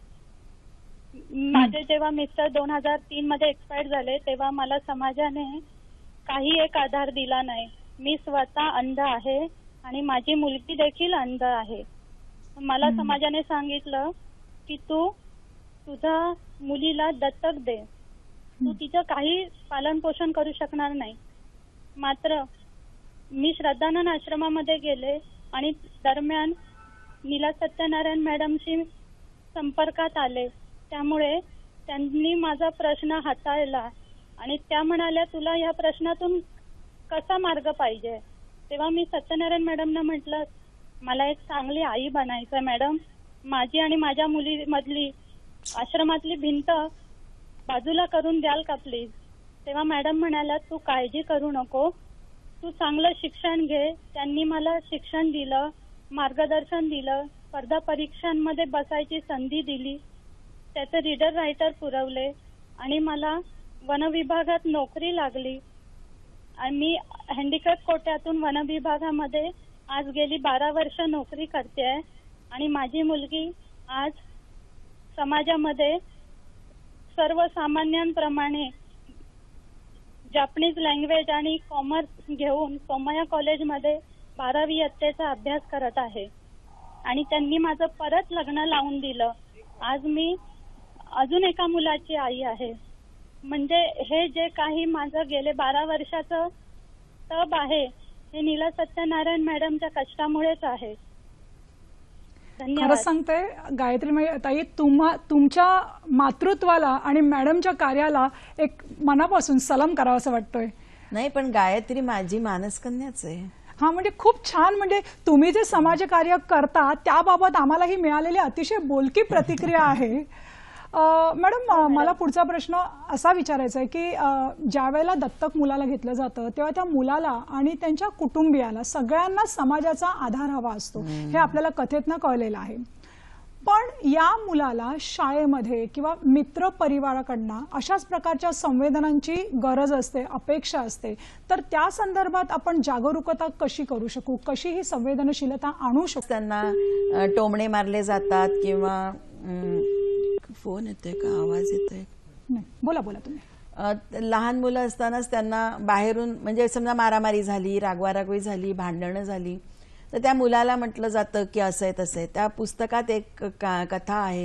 माझे जेव्हा मिस्टर दोन हजार तीन मध्ये एक्सपायर झाले तेव्हा मला समाजाने काही एक आधार दिला नाही. मी स्वतः अंध आहे आणि माझी मुलगी देखील अंध आहे. मला समाजाने सांगितलं की तू तुझ्या मुलीला दत्तक दे, तू तिचं काही पालन पोषण करू शकणार नाही. मात्र मी श्रद्धानंद आश्रमामध्ये गेले आणि दरम्यान नीला सत्यनारायण मॅडमशी संपर्कात आले, त्यामुळे त्यांनी माझा प्रश्न हाताळला आणि त्या म्हणाल्या तुला या प्रश्नातून कसा मार्ग पाहिजे. तेव्हा मी सत्यनारायण मॅडमना म्हटलं मला एक चांगली आई बनायचं मॅडम, माझी आणि माझ्या मुलीमधली आश्रमातली भिंत बाजूला करून द्याल का प्लीज. तेव्हा मॅडम म्हणाल्या तू काळजी करू नको, तू चांगलं शिक्षण घे. त्यांनी मला शिक्षण दिलं, मार्गदर्शन दिलं, स्पर्धा परीक्षांमध्ये बसायची संधी दिली, त्याचे रीडर रायटर पुरवले आणि मला वन विभागात नोकरी लागली. आणि मी हँडिकॅप कोट्यातून वन विभागामध्ये आज गेली बारा वर्ष नोकरी करते आहे आणि माझी मुलगी आज समाजामध्ये सर्वसामान्यांप्रमाणे जपानीज लँग्वेज आणि कॉमर्स घेऊन सोमया कॉलेजमध्ये बारावी इयत्तेचा अभ्यास करत आहे आणि त्यांनी माझं परत लग्न लावून दिलं. आज मी अजून एका मुलाची आई आहे. म्हणजे हे जे काही माझं गेले बारा वर्षाचं तब आहे हे नीला सत्यनारायण मॅडमच्या कष्टामुळेच आहे. खरंच सांगते गायत्री ताई, तुम्हा तुमच्या मातृत्वाला आणि मॅडमच्या कार्याला एक मनापासून सलाम करावा असं वाटतोय. नाही पण गायत्री माझी मानसकन्याच आहे. हा म्हणजे खूप छान. म्हणजे तुम्ही जे समाजकार्य करता त्याबाबत आम्हाला ही मिळालेली अतिशय बोलकी प्रतिक्रिया आहे. मॅडम मला पुढचा प्रश्न असा विचारायचा आहे की ज्या वेळेला दत्तक मुलाला घेतलं जातं तेव्हा त्या मुलाला आणि त्यांच्या कुटुंबियाला सगळ्यांना समाजाचा आधार हवा असतो, हे आपल्याला कथेतनं कळलेलं आहे. पण या मुलाला शाळेमध्ये किंवा मित्र परिवाराकडनं अशाच प्रकारच्या संवेदनांची गरज असते, अपेक्षा असते. तर त्या संदर्भात आपण जागरूकता कशी करू शकू, कशी ही संवेदनशीलता आणू शकू. त्यांना टोमणे मारले जातात किंवा फोन येतोय का, आवाज येतोय? नाही, बोला बोला तुम्ही. लहान मुलं असतानाच त्यांना बाहेरून म्हणजे समजा मारामारी झाली, रागवारागवी झाली, भांडणं झाली तर त्या मुलाला म्हटलं जातं की असं आहे तसं आहे. त्या पुस्तकात एक कथा आहे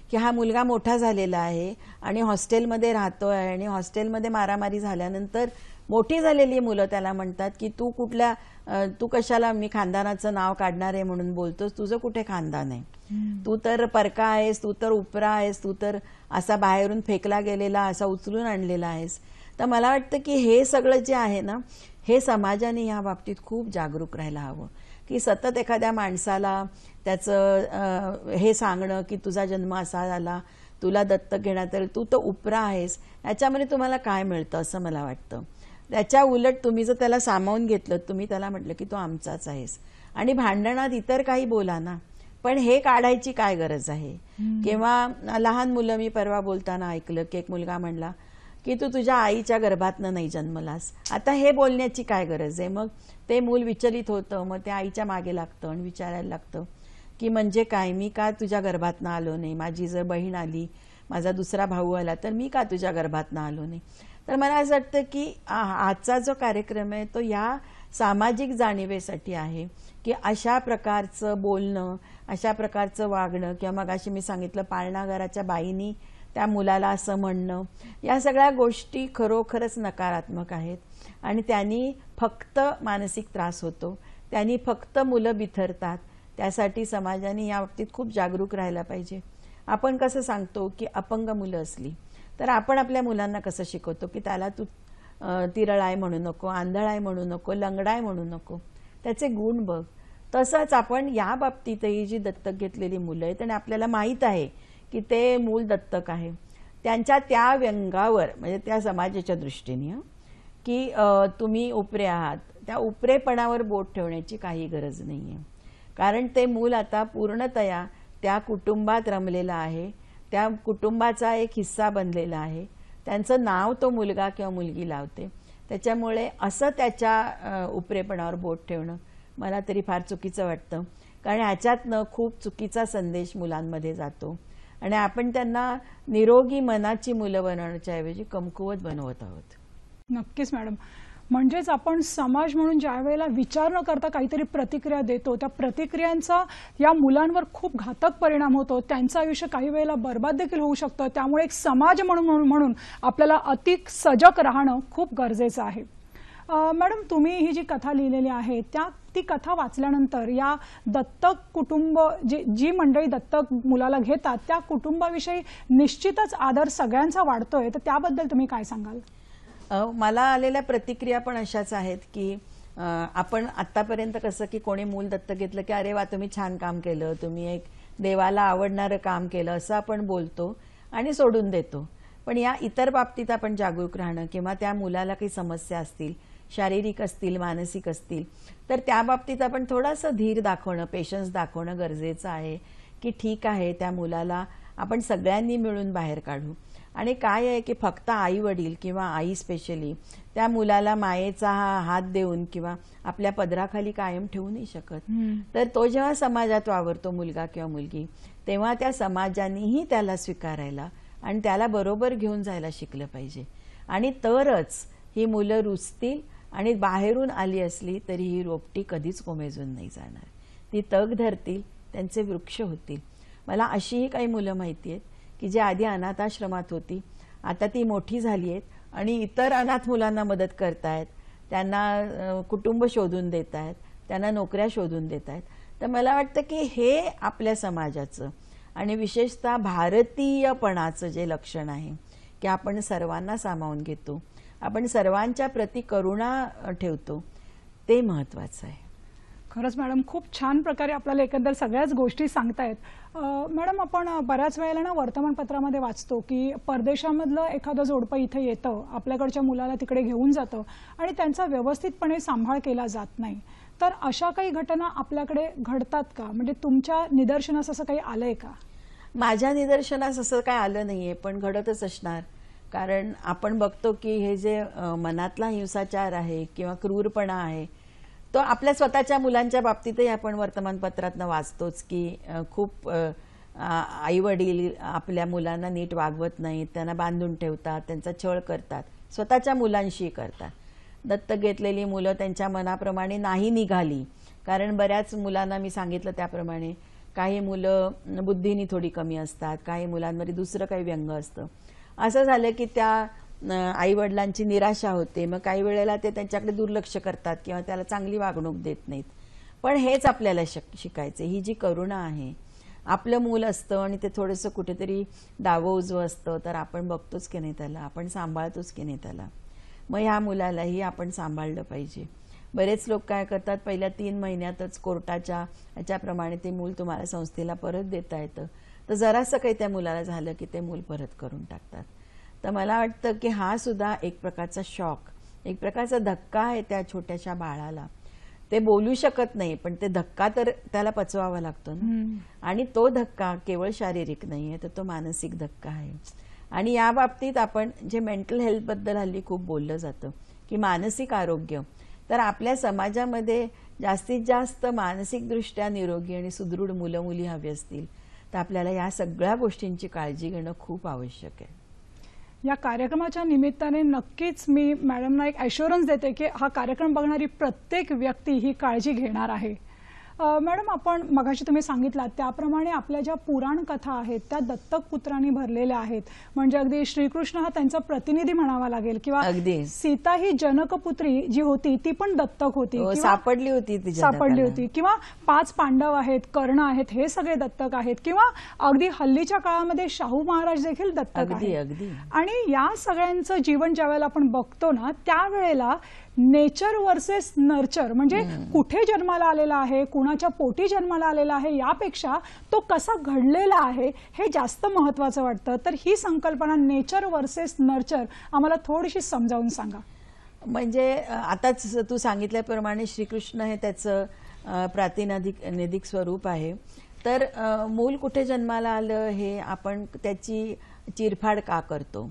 की हा मुलगा मोठा झालेला आहे आणि हॉस्टेलमध्ये राहतोय आणि हॉस्टेलमध्ये मारामारी झाल्यानंतर मोठी झालेली मुलं त्याला म्हणतात की तू कुठल्या अ, तू कशाला मी खानदानाचं नाव काढणार आहे म्हणून बोलतोस, तुझं कुठे खानदान आहे, तू तर परका आहेस, तू तर उपरा आहेस, तू तर असा बाहेरून फेकला गेलेला असा उचलून आणलेला आहेस. तर मला वाटतं की हे सगळं जे आहे ना, हे समाजाने या बाबतीत खूप जागरूक राहायला हवं, की सतत एखाद्या माणसाला त्याचं अ, हे सांगणं की तुझा जन्म असा झाला, तुला दत्तक घेण्यात तर तू तर उपरा आहेस, याच्यामध्ये तुम्हाला काय मिळतं असं मला वाटतं. त्याच्या उलट तुम्ही जर त्याला सामावून घेतलं, तुम्ही त्याला म्हटलं की तू आमचाच आहेस आणि भांडणात इतर काही बोला ना, पण हे काढायची काय गरज आहे. किंवा लहान मुलं, मी परवा बोलताना ऐकलं की एक मुलगा म्हणला की तू तुझ्या आईच्या गर्भातनं नाही जन्मलास. आता हे बोलण्याची काय गरज आहे. मग ते मूल विचलित होतं, मग ते आईच्या मागे लागतं आणि विचारायला लागतं की म्हणजे काय, मी का तुझ्या गर्भातनं आलो नाही, माझी जर बहीण आली, माझा दुसरा भाऊ आला तर मी का तुझ्या गर्भातनं आलो नाही. तर मला असं वाटतं की आजचा जो कार्यक्रम आहे तो या सामाजिक जाणीवेसाठी आहे की अशा प्रकारचं बोलणं, अशा प्रकारचं वागणं, किंवा मग अशी मी सांगितलं पाळणाघराच्या बाईनी त्या मुलाला असं म्हणणं, या सगळ्या गोष्टी खरोखरच नकारात्मक आहेत आणि त्यांनी फक्त मानसिक त्रास होतो, त्यांनी फक्त मुलं बिथरतात. त्यासाठी समाजाने या बाबतीत खूप जागरूक राहायला पाहिजे. आपण कसं सांगतो की अपंग मुलं असली तर आपण आपल्या मुलांना कसं शिकवतो की त्याला तू तिरळाय म्हणू नको, आंधळाय म्हणू नको, लंगडाय म्हणू नको, त्याचे गुण बघ. तसंच आपण या बाबतीतही जी दत्तक घेतलेली मुलं आहेत आणि आपल्याला माहीत आहे की ते मूल दत्तक आहे, त्यांच्या त्या व्यंगावर म्हणजे त्या समाजाच्या दृष्टीने की तुम्ही उपरे आहात, त्या उपरेपणावर बोट ठेवण्याची काही गरज नाही आहे. कारण ते मूल आता पूर्णतया त्या कुटुंबात रमलेलं आहे, त्या कुटुंबाचा एक हिस्सा बनलेला आहे, त्यांचं नाव तो मुलगा किंवा मुलगी लावते. त्याच्यामुळे असं त्याच्या उपरेपणावर बोट ठेवणं मला तरी फार चुकीचं वाटतं. कारण ह्याच्यातनं खूप चुकीचा संदेश मुलांमध्ये जातो आणि आपण त्यांना निरोगी मनाची मुलं बनवण्याच्या ऐवजी कमकुवत बनवत आहोत. नक्कीच मॅडम. म्हणजेच आपण समाज म्हणून ज्या वेळेला विचार न करता काहीतरी प्रतिक्रिया देतो, त्या प्रतिक्रियांचा या मुलांवर खूप घातक परिणाम होतो, त्यांचं आयुष्य काही वेळेला बर्बाद देखील होऊ शकतं. त्यामुळे एक समाज म्हणून म्हणून आपल्याला अधिक सजग राहणं खूप गरजेचं आहे. मॅडम, तुम्ही ही जी कथा लिहिलेली आहे त्या ती कथा वाचल्यानंतर या दत्तक कुटुंब जी जी मंडळी दत्तक मुलाला घेतात त्या कुटुंबाविषयी निश्चितच आदर सगळ्यांचा वाढतोय, तर त्याबद्दल तुम्ही काय सांगाल? मला आलेल्या प्रतिक्रिया पण अशाच आहेत की आपण आतापर्यंत कसं की कोणी मूल दत्तक घेतलं की अरे वा तुम्ही छान काम केलं, तुम्ही एक देवाला आवडणारं काम केलं असं आपण बोलतो आणि सोडून देतो. पण या इतर बाबतीत आपण जागरूक राहणं किंवा त्या मुलाला काही समस्या असतील, शारीरिक असतील, मानसिक असतील, तर त्या बाबतीत आपण थोडंसं धीर दाखवणं, पेशन्स दाखवणं गरजेचं आहे की ठीक आहे त्या मुलाला आपण सगळ्यांनी मिळून बाहेर काढू. आणि काय आहे की फक्त आई वडील किंवा आई स्पेशली त्या मुलाला मायेचा हा हात देऊन किंवा आपल्या पदराखाली कायम ठेवू नाही शकत. तर तो जेव्हा समाजात वावरतो मुलगा किंवा मुलगी, तेव्हा त्या समाजानेही त्याला स्वीकारायला आणि त्याला बरोबर घेऊन जायला शिकलं पाहिजे. आणि तरच ही मुलं रुजतील आणि बाहेरून आली असली तरी ही रोपटी कधीच कोमेजून नाही जाणार, ती तग धरतील, त्यांचे वृक्ष होतील. मला अशीही काही मुलं माहिती आहेत की जे आधी अनाथाश्रमात होती, आता ती मोठी झाली आहेत आणि इतर अनाथ मुलांना मदत करतायत, त्यांना कुटुंब शोधून देत आहेत, त्यांना नोकऱ्या शोधून देत आहेत. तर मला वाटतं की हे आपल्या समाजाचं आणि विशेषतः भारतीयपणाचं जे लक्षण आहे की आपण सर्वांना सामावून घेतो, आपण सर्वांच्या प्रति करुणा ठेवतो, ते महत्त्वाचं आहे. खरंच मॅडम, खूप छान प्रकारे आपल्याला एकंदर सगळ्याच गोष्टी सांगतायत. मॅडम, आपण बऱ्याच वेळेला ना वर्तमानपत्रामध्ये वाचतो की परदेशामधलं एखादं जोडपं इथे येतं, आपल्याकडच्या मुलाला तिकडे घेऊन जातं आणि त्यांचा व्यवस्थितपणे सांभाळ केला जात नाही. तर अशा काही घटना आपल्याकडे घडतात का? म्हणजे तुमच्या निदर्शनास असं काही आलंय का? माझ्या निदर्शनास असं काही आलं नाहीये, पण घडतच असणार. कारण आपण बघतो की हे जे मनातला हिंसाचार आहे किंवा क्रूरपणा आहे तो आपल्या स्वतःच्या मुलांच्या बाबतीतही आपण वर्तमानपत्रातनं वाचतोच की खूप आई वडील आपल्या मुलांना नीट वागवत नाहीत, त्यांना बांधून ठेवतात, त्यांचा छळ करतात, स्वतःच्या मुलांशी करतात. दत्तक घेतलेली मुलं त्यांच्या मनाप्रमाणे नाही निघाली, कारण बऱ्याच मुलांना मी सांगितलं त्याप्रमाणे काही मुलं बुद्धीनी थोडी कमी असतात, काही मुलांमध्ये दुसरं काही व्यंग असतं. असं झालं की त्या आई वडिलांची निराशा होते, मग काही वेळेला ते त्यांच्याकडे दुर्लक्ष करतात किंवा त्याला चांगली वागणूक देत नाहीत. पण हेच आपल्याला शिकायचं. ही जी करुणा आहे, आपलं मूल असतं आणि ते थोडंसं कुठेतरी डावं उजवं असतं, तर आपण बघतोच की नाही त्याला, आपण सांभाळतोच की नाही त्याला. मग ह्या मुलालाही आपण सांभाळलं पाहिजे. बरेच लोक काय करतात, पहिल्या तीन महिन्यातच कोर्टाच्या ह्याच्याप्रमाणे ते मूल तुम्हाला संस्थेला परत देता येतं, तर जरासं काही त्या मुलाला झालं की ते मूल परत करून टाकतात. तर मला वाटतं की हा सुद्धा एक प्रकारचा शॉक, एक प्रकारचा धक्का आहे त्या छोट्याशा बाळाला. ते बोलू शकत नाही, पण ते धक्का तर त्याला पचवावा लागतो ना. आणि तो धक्का केवळ शारीरिक नाहीये, तर तो मानसिक धक्का आहे. आणि या बाबतीत आपण जे मेंटल हेल्थ बद्दल हल्ली खूप बोललं जातं की मानसिक आरोग्य, तर आपल्या समाजामध्ये जास्तीत जास्त मानसिकदृष्ट्या निरोगी आणि सुदृढ मुलं मुली हवी असतील, तर आपल्याला या सगळ्या गोष्टींची काळजी घेणं खूप आवश्यक आहे. या कार्यक्रमाच्या निमित्ताने नक्कीच मी मॅडमना एक ॲश्युरन्स देते की हा कार्यक्रम बघणारी प्रत्येक व्यक्ती ही काळजी घेणार आहे. मॅडम, आपण मगाशी तुम्ही सांगितलात त्याप्रमाणे आपल्या ज्या पुराण कथा आहेत त्या दत्तक पुत्रांनी भरलेल्या आहेत. म्हणजे अगदी श्रीकृष्ण हा त्यांचा प्रतिनिधी म्हणावा लागेल, किंवा अगदी सीता ही जनकपुत्री जी होती ती पण दत्तक होती, हो, सापडली होती ती सापडली होती किंवा पाच पांडव आहेत, कर्ण आहेत, हे सगळे दत्तक आहेत. किंवा अगदी हल्लीच्या काळामध्ये शाहू महाराज देखील दत्तक अगदी आहेत. अगदी आणि या सगळ्यांचं जीवन ज्यावेळेला आपण बघतो ना, त्यावेळेला नेचर वर्सेस नर्चर, म्हणजे कुठे जन्माला आलेला आहे, कुणाच्या पोटी जन्माला आलेला आहे, यापेक्षा तो कसा घडलेला आहे हे जास्त महत्वाचं वाटतं. तर ही संकल्पना नेचर वर्सेस नर्चर आम्हाला थोडीशी समजावून सांगा. म्हणजे आताच तू सांगितल्याप्रमाणे श्रीकृष्ण हे त्याचं प्रातिनिधिक निधिक स्वरूप आहे. तर मूल कुठे जन्माला आलं हे आपण त्याची चिरफाड का करतो?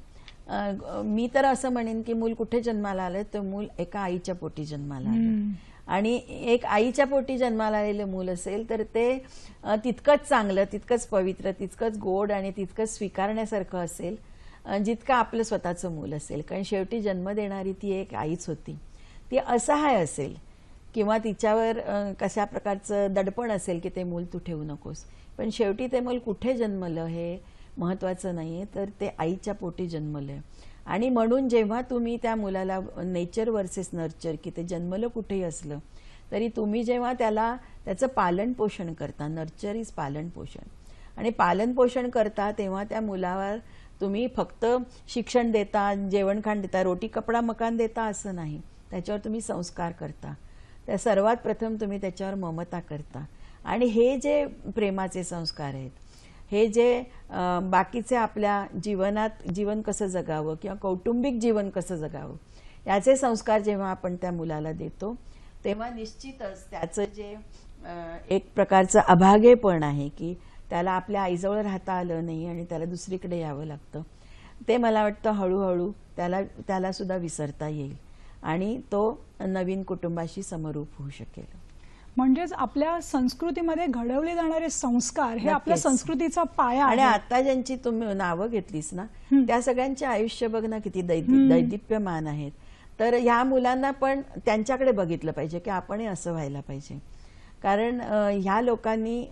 मी तर असं म्हणेन की मूल कुठे जन्माला आलं, तर मूल एका आईच्या पोटी जन्माला आलं. आणि एक आईच्या पोटी जन्माला आलेलं मूल असेल तर ते तितकंच चांगलं, तितकंच पवित्र, तितकंच गोड आणि तितकंच स्वीकारण्यासारखं असेल जितकं आपलं स्वतःचं मूल असेल. कारण शेवटी जन्म देणारी ती एक आईच होती. ती असहाय असेल किंवा तिच्यावर कशा प्रकारचं दडपण असेल की ते मूल तू ठेवू नकोस, पण शेवटी ते मूल कुठे जन्मलं हे महत्वाचं नाहीये, तर ते आईच्या पोटी जन्मलंय. आणि म्हणून जेव्हा तुम्ही त्या मुलाला नेचर वर्सेस नर्चर, की ते जन्मलं कुठेही असलं तरी तुम्ही जेव्हा त्याला त्याचं पालन पोषण करता, नर्चर इज पालन पोषण, आणि पालन पोषण करता तेव्हा त्या मुलावर तुम्ही फक्त शिक्षण देता, जेवणखाण देता, रोटी कपडा मकान देता असं नाही, त्याच्यावर तुम्ही संस्कार करता. त्या सर्वात प्रथम तुम्ही त्याच्यावर ममता करता. आणि हे जे प्रेमाचे संस्कार आहेत, हे जे बाकीचे आपल्या जीवनात जीवन कसं जगावं किंवा कौटुंबिक जीवन कसं जगावं याचे संस्कार जेव्हा आपण त्या मुलाला देतो, तेव्हा निश्चितच त्याचं जे एक प्रकारचं अभागेपण आहे की त्याला आपल्या आईजवळ राहता आलं नाही आणि त्याला दुसरीकडे यावं लागतं, ते मला वाटतं हळूहळू त्याला त्याला सुद्धा विसरता येईल आणि तो नवीन कुटुंबाशी समरूप होऊ शकेल. म्हणजेच आपल्या संस्कृतीमध्ये घडवले जाणारे संस्कार हे आपल्या संस्कृतीचा पाया आहे. आणि आता ज्यांची तुम्ही नावं घेतलीस ना, त्या सगळ्यांचे आयुष्य बघ ना किती दैदिप्यमान आहेत. तर ह्या मुलांना पण त्यांच्याकडे बघितलं पाहिजे की आपणही असं व्हायला पाहिजे. कारण ह्या लोकांनी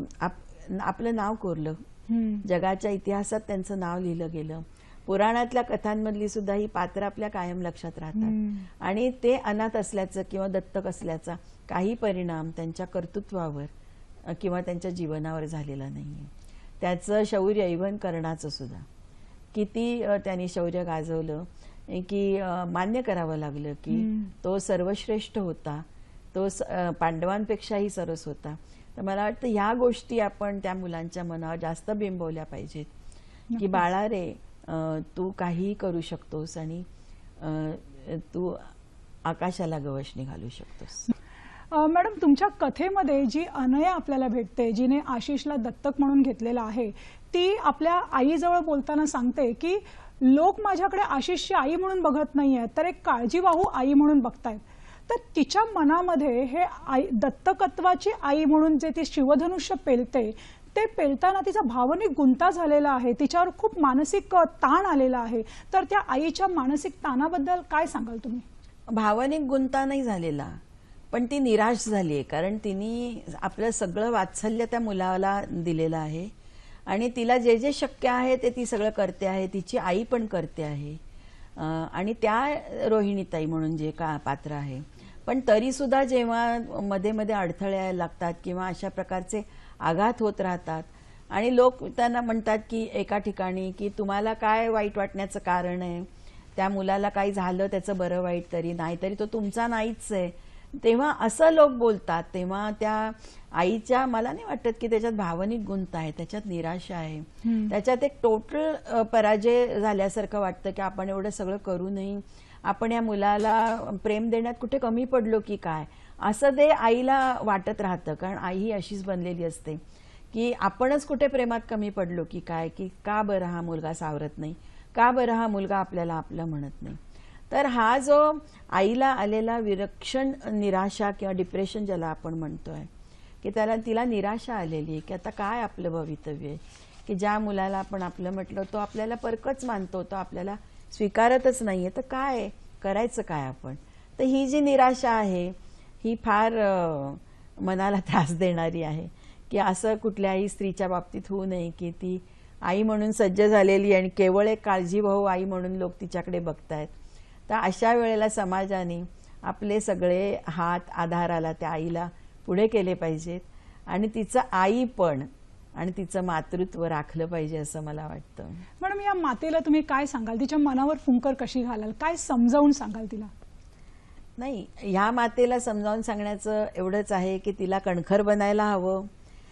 आपलं नाव कोरलं, जगाच्या इतिहासात त्यांचं नाव लिहिलं गेलं. पुराणातल्या कथांमधली सुद्धा ही पात्र आपल्या कायम लक्षात राहतात आणि ते अनाथ असल्याचं किंवा दत्तक असल्याचा काही परिणाम त्यांच्या कर्तृत्वावर किंवा त्यांच्या जीवनावर झालेला नाहीये. त्याचं शौर्य इव्हन कर्णाचं सुद्धा किती त्यांनी शौर्य गाजवलं की मान्य करावं लागलं की तो सर्वश्रेष्ठ होता, तो पांडवांपेक्षाही सरस होता. तर मला वाटतं ह्या गोष्टी आपण त्या मुलांच्या मनावर जास्त बिंबवल्या पाहिजेत की बाळा रे, तू काहीही करू शकतोस आणि तू आकाशाला गवसणी घालू शकतोस. मॅडम, तुमच्या कथेमध्ये जी अनया आपल्याला भेटते, जिने आशिषला दत्तक म्हणून घेतलेला आहे, ती आपल्या आईजवळ बोलताना सांगते की लोक माझ्याकडे आशिषची आई म्हणून बघत नाहीये, तर एक काळजीवाहू आई म्हणून बघतायत. तर तिच्या मनामध्ये हे आई दत्तकत्वाची आई म्हणून जे ती शिवधनुष्य पेलते, ते पेलताना तिचा भावनिक गुंता झालेला आहे, तिच्यावर खूप मानसिक ताण आलेला आहे. तर त्या आईच्या मानसिक ताणाबद्दल काय सांगाल तुम्ही? भावनिक गुंता नाही झालेला, पण ती निराश झाली आहे, कारण तिने आपलं सगळं वात्सल्य त्या मुलाला दिलेलं आहे आणि तिला जे जे शक्य आहे ते ती सगळं करते आहे. तिची आई पण करते आहे अं, आणि त्या रोहिणीताई म्हणून जे का पात्र आहे, पण तरीसुद्धा जेव्हा मध्ये मध्ये अडथळे यायला लागतात किंवा अशा प्रकारचे आघात होत राहतात आणि लोक त्यांना म्हणतात की एका ठिकाणी की तुम्हाला काय वाईट वाटण्याचं कारण आहे, त्या मुलाला काही झालं त्याचं बरं वाईट तरी नाही, तरी तो तुमचा नाहीच आहे. तेव्हा असं लोक बोलतात, तेव्हा त्या आईच्या मला नाही वाटत की त्याच्यात भावनिक गुंत आहे, त्याच्यात निराशा आहे, त्याच्यात एक टोटल पराजय झाल्यासारखं वाटतं की आपण एवढं सगळं करूनही आपण या मुलाला प्रेम देण्यात कुठे कमी पडलो की काय, असं ते आईला वाटत राहतं. कारण आई ही अशीच बनलेली असते की आपणच कुठे प्रेमात कमी पडलो की काय, की का बरं हा मुलगा सावरत नाही, का बरं हा मुलगा आपल्याला आपलं म्हणत नाही. तर हा जो आईला आलेला विरक्षण निराशा किंवा डिप्रेशन ज्याला आपण म्हणतोय, की त्याला तिला निराशा आलेली आहे की आता काय आपलं भवितव्य आहे, की ज्या मुलाला आपण आपलं म्हटलं तो आपल्याला परकच मानतो, तो आपल्याला स्वीकारतच नाहीये, तर काय करायचं काय आपण. तर ही जी निराशा आहे ही फार मनाला त्रास देणारी आहे की असं कुठल्याही स्त्रीच्या बाबतीत होऊ नये की ती आई म्हणून सज्ज झालेली आणि केवळ एक काळजीभाऊ आई म्हणून लोक तिच्याकडे बघतायत. तर अशा वेळेला समाजाने आपले सगळे हात आधाराला त्या आईला पुढे केले पाहिजेत आणि तिचं आई पण आणि तिचं मातृत्व राखलं पाहिजे असं मला वाटतं. मॅडम, या मातेला तुम्ही काय सांगाल, तिच्या मनावर फुंकर कशी घालाल, काय समजावून सांगाल तिला? नाही, ह्या मातेला समजावून सांगण्याचं एवढंच आहे की तिला कणखर बनायला हवं,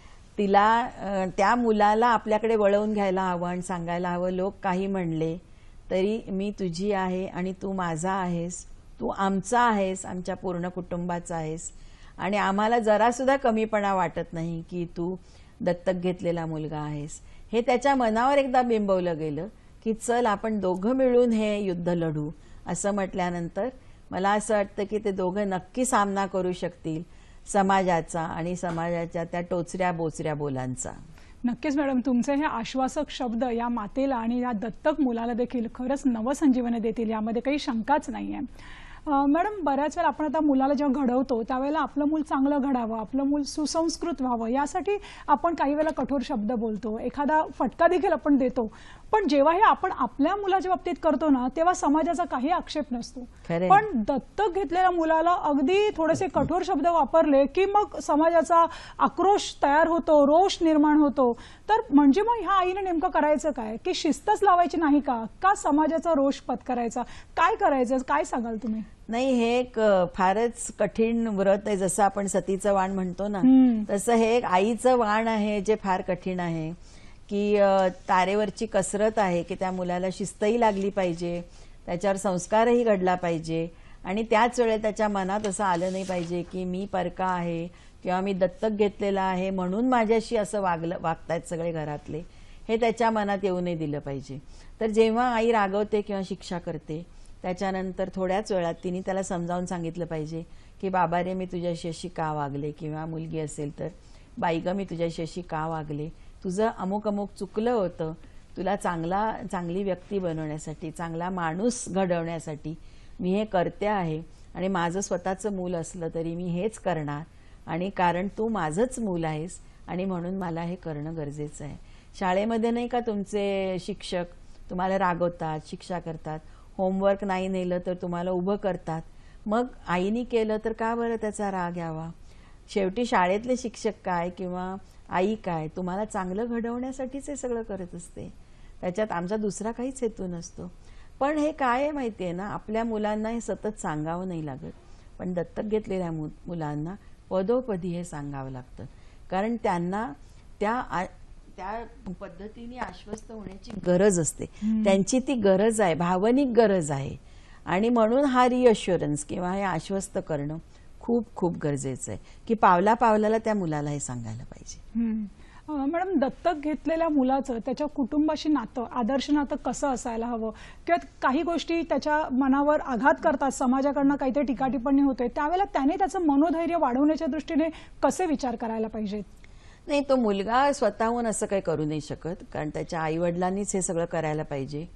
तिला त्या मुलाला आपल्याकडे वळवून घ्यायला हवं आणि सांगायला हवं, लोक काही म्हणले तरी मी तुझी आहे आणि तू माझा आहेस, तू आमचा आहेस, आमच्या पूर्ण कुटुंबाचा आहेस आणि आम्हाला जरासुद्धा कमीपणा वाटत नाही की तू दत्तक घेतलेला मुलगा आहेस. हे त्याच्या मनावर एकदा बिंबवलं गेलं की चल आपण दोघं मिळून हे युद्ध लढू असं म्हटल्यानंतर मला असं वाटतं की ते दोघं नक्की सामना करू शकतील समाजाचा आणि समाजाच्या त्या टोचऱ्या बोचऱ्या बोलांचा. नक्कीच मॅडम, तुमचे हे आश्वासक शब्द या मातेला आणि या दत्तक मुलाला देखील खरंच नवसंजीवनी देतील, यामध्ये काही शंकाच नाहीये. मॅडम, बऱ्याच वेळा आपण आता मुलाला जेव्हा घडवतो त्यावेळेला आपलं मूल चांगलं घडावं, आपलं मूल सुसंस्कृत व्हावं, यासाठी आपण काही वेळेला कठोर शब्द बोलतो, एखादा फटका देखील आपण देतो. पण जेव्हा हे आपण आपल्या मुलाच्या बाबतीत करतो ना, तेव्हा समाजाचा काही आक्षेप नसतो. पण दत्तक घेतलेल्या मुलाला अगदी थोडेसे कठोर शब्द वापरले की मग समाजाचा आक्रोश तयार होतो, रोष निर्माण होतो. तर म्हणजे मग ह्या आईने नेमकं करायचं काय, की शिस्तच लावायची नाही का, का समाजाचा रोष पत्करायचा, काय करायचं, काय सांगाल तुम्ही? नाही, हे एक फारच कठीण व्रत आहे, जसं आपण सतीचं वाण म्हणतो ना, तसं हे एक आईचं वाण आहे जे फार कठीण आहे. की तारेवरची कसरत आहे की त्या मुलाला शिस्तही लागली पाहिजे, त्याच्यावर संस्कारही घडला पाहिजे आणि त्याच वेळेला त्याच्या मनात असं आलं नाही पाहिजे की मी परका आहे किंवा मी दत्तक घेतलेला आहे म्हणून माझ्याशी असं वागलं वागतायत सगळे घरातले, हे त्याच्या मनात येऊ नाही दिलं पाहिजे. तर जेव्हा आई रागवते किंवा शिक्षा करते त्याच्यानंतर थोड्याच वेळात तिने त्याला समजावून सांगितलं पाहिजे की बाबा रे, मी तुझ्याशी अशी का वागले, किंवा मुलगी असेल तर बाई ग, मी तुझ्याशी अशी का वागले, तुझं अमुक अमुक चुकलं होतं, तुला चांगला चांगली व्यक्ती बनवण्यासाठी, चांगला माणूस घडवण्यासाठी मी हे करते आहे आणि माझं स्वतःचं मूल असलं तरी मी हेच करणार आणि कारण तू माझंच मूल आहेस आणि म्हणून मला हे करणं गरजेचं आहे. शाळेमध्ये नाही का तुमचे शिक्षक तुम्हाला रागवतात, शिक्षा करतात, होमवर्क नाही नेलं तर तुम्हाला उभं करतात, मग आईनी केलं तर का बरं त्याचा राग यावा. शेवटी शाळेतले शिक्षक काय किंवा आई काय तुम्हाला चांगलं घडवण्यासाठीच हे सगळं करत असते, त्याच्यात आमचा दुसरा काहीच हेतू नसतो. पण हे काय आहे माहिती आहे ना, आपल्या मुलांना हे सतत सांगावं नाही लागत, पण दत्तक घेतलेल्या मुलांना पदोपदी हे सांगावं लागतं, कारण त्यांना त्या त्या पद्धतीने आश्वस्त होण्याची गरज असते, त्यांची ती गरज आहे, भावनिक गरज आहे आणि म्हणून हा रिअश्युरन्स किंवा हे आश्वस्त करणं खूप खूप गरजेचं आहे की पावला पावलाला त्या मुलाला हे सांगायला पाहिजे. मॅडम, दत्तक घेतलेल्या मुलाचं त्याच्या कुटुंबाशी नातं, आदर्श नातं कसं असायला हवं, किंवा काही गोष्टी त्याच्या मनावर आघात करतात, समाजाकडनं काहीतरी टीकाटिप्पणी होते, त्यावेळेला त्याने त्याचं मनोधैर्य वाढवण्याच्या दृष्टीने कसे विचार करायला पाहिजेत? नाही, तो मुलगा स्वतःहून असं काही करू नाही शकत, कारण त्याच्या आई वडिलांनीच हे सगळं करायला पाहिजे.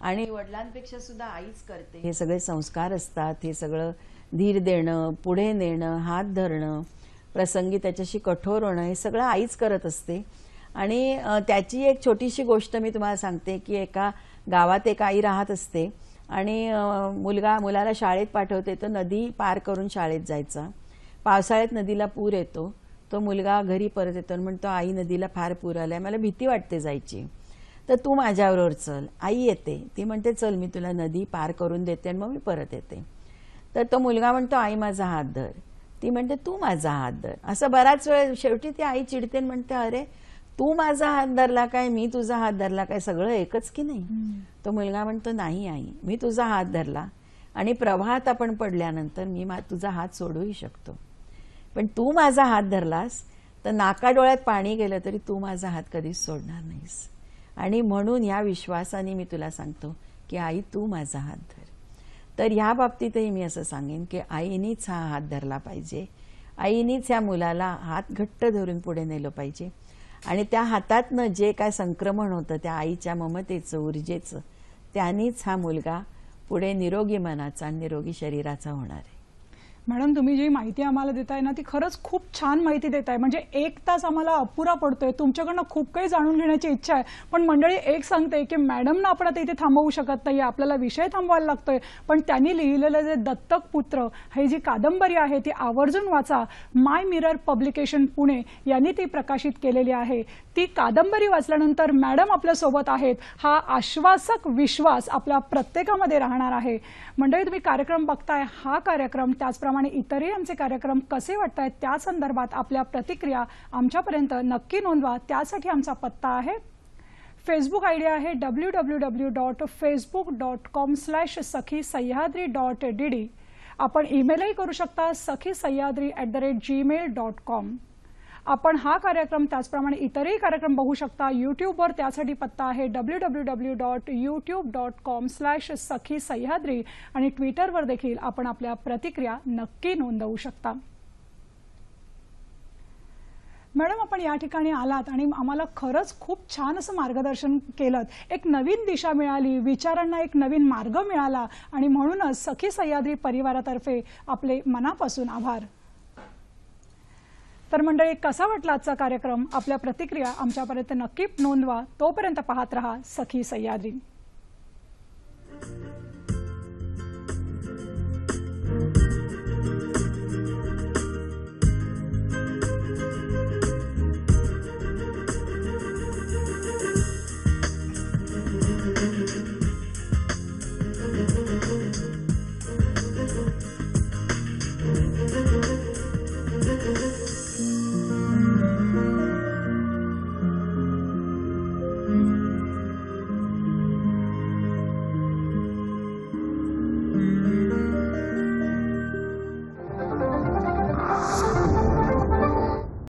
आणि वडिलांपेक्षा सुद्धा आईच करते. हे सगळे संस्कार असतात, हे सगळं धीर देणं, पुढे नेणं, हात धरणं, प्रसंगी त्याच्याशी कठोर होणं, हे सगळं आईच करत असते. आणि त्याची एक छोटीशी गोष्ट मी तुम्हाला सांगते की एका गावात एक आई राहत असते आणि मुलगा मुलाला शाळेत पाठवते, तो नदी पार करून शाळेत जायचा. पावसाळ्यात नदीला पूर येतो, तो मुलगा घरी परत येतो आणि म्हणतो, आई नदीला फार पूर आलाय, मला भीती वाटते जायची, तर तू माझ्याबरोबर चल. आई येते, ती म्हणते चल मी तुला नदी पार करून देते आणि मग मी परत येते. तर तो मुलगा म्हणतो, आई माझा हात धर. ती म्हणते तू माझा हात धर. असं बराच वेळ शेवटी ती आई चिडते आणि म्हणते, अरे तू माझा हात धरला काय, मी तुझा हात धरला काय, सगळं एकच की नाही. तो मुलगा म्हणतो, नाही आई, मी तुझा हात धरला आणि प्रवाहात आपण पडल्यानंतर मी तुझा हात सोडूही शकतो, पण तू माझा हात धरलास तर नाकाडोळ्यात पाणी गेलं तरी तू माझा हात कधीच सोडणार नाहीस. आणि म्हणून या विश्वासाने मी तुला सांगतो की आई तू माझा हात धर. तर ह्या बाबतीतही मी असं सांगेन की आईनीच हा हात धरला पाहिजे, आईनीच या मुलाला हात घट्ट धरून पुढे नेलं पाहिजे. आणि त्या हातातनं जे काय संक्रमण होतं त्या आईच्या ममतेचं, ऊर्जेचं, त्यानीच हा मुलगा पुढे निरोगी मनाचा आणि निरोगी शरीराचा होणार आहे. मॅडम, तुम्ही जी माहिती आम्हाला देताय ना ती खरंच खूप छान माहिती देताय. म्हणजे एक तास आम्हाला अपुरा पडतोय. तुमच्याकडनं खूप काही जाणून घेण्याची इच्छा आहे, पण मंडळी एक सांगते की मॅडमना आपण आता इथे थांबवू शकत नाही, आपल्याला विषय थांबवायला लागतोय. पण त्यांनी लिहिलेलं जे दत्तक पुत्र ही जी कादंबरी आहे ती आवर्जून वाचा. माय मिरर पब्लिकेशन पुणे यांनी ती प्रकाशित केलेली आहे. ती कादंबरी वाचल्यानंतर मॅडम आपल्या सोबत आहेत हा आश्वासक विश्वास आपल्या प्रत्येकामध्ये राहणार आहे. मंडळी, तुम्ही कार्यक्रम बघताय, हा कार्यक्रम त्याचप्रमाणे इतरही आमचे कार्यक्रम कसे वाटतायत त्या संदर्भात आपल्या प्रतिक्रिया आमच्यापर्यंत नक्की नोंदवा. त्यासाठी आमचा पत्ता आहे, फेसबुक आयडी आहे W W W dot Facebook dot com slash Sakhi Sahyadri dot D D. आपण ईमेलही करू शकता, Sakhi Sahyadri at the rate Gmail dot com. आपण हा कार्यक्रम त्याचप्रमाणे इतरही कार्यक्रम बघू शकता यूट्यूबवर. त्यासाठी पत्ता आहे W W W dot YouTube dot com slash Sakhi Sahyadri. आणि ट्विटरवर देखील आपण आपल्या प्रतिक्रिया नक्की नोंदवू शकता. मॅडम, आपण या ठिकाणी आलात आणि आम्हाला खरंच खूप छान असं मार्गदर्शन केलं. एक नवीन दिशा मिळाली, विचारांना एक नवीन मार्ग मिळाला आणि म्हणूनच सखी सह्याद्री परिवारातर्फे आपले मनापासून आभार. तर मंडळी, कसा वाटला आजचा कार्यक्रम? आपल्या प्रतिक्रिया आमच्यापर्यंत नक्की नोंदवा. तोपर्यंत पाहत रहा सखी सह्याद्री.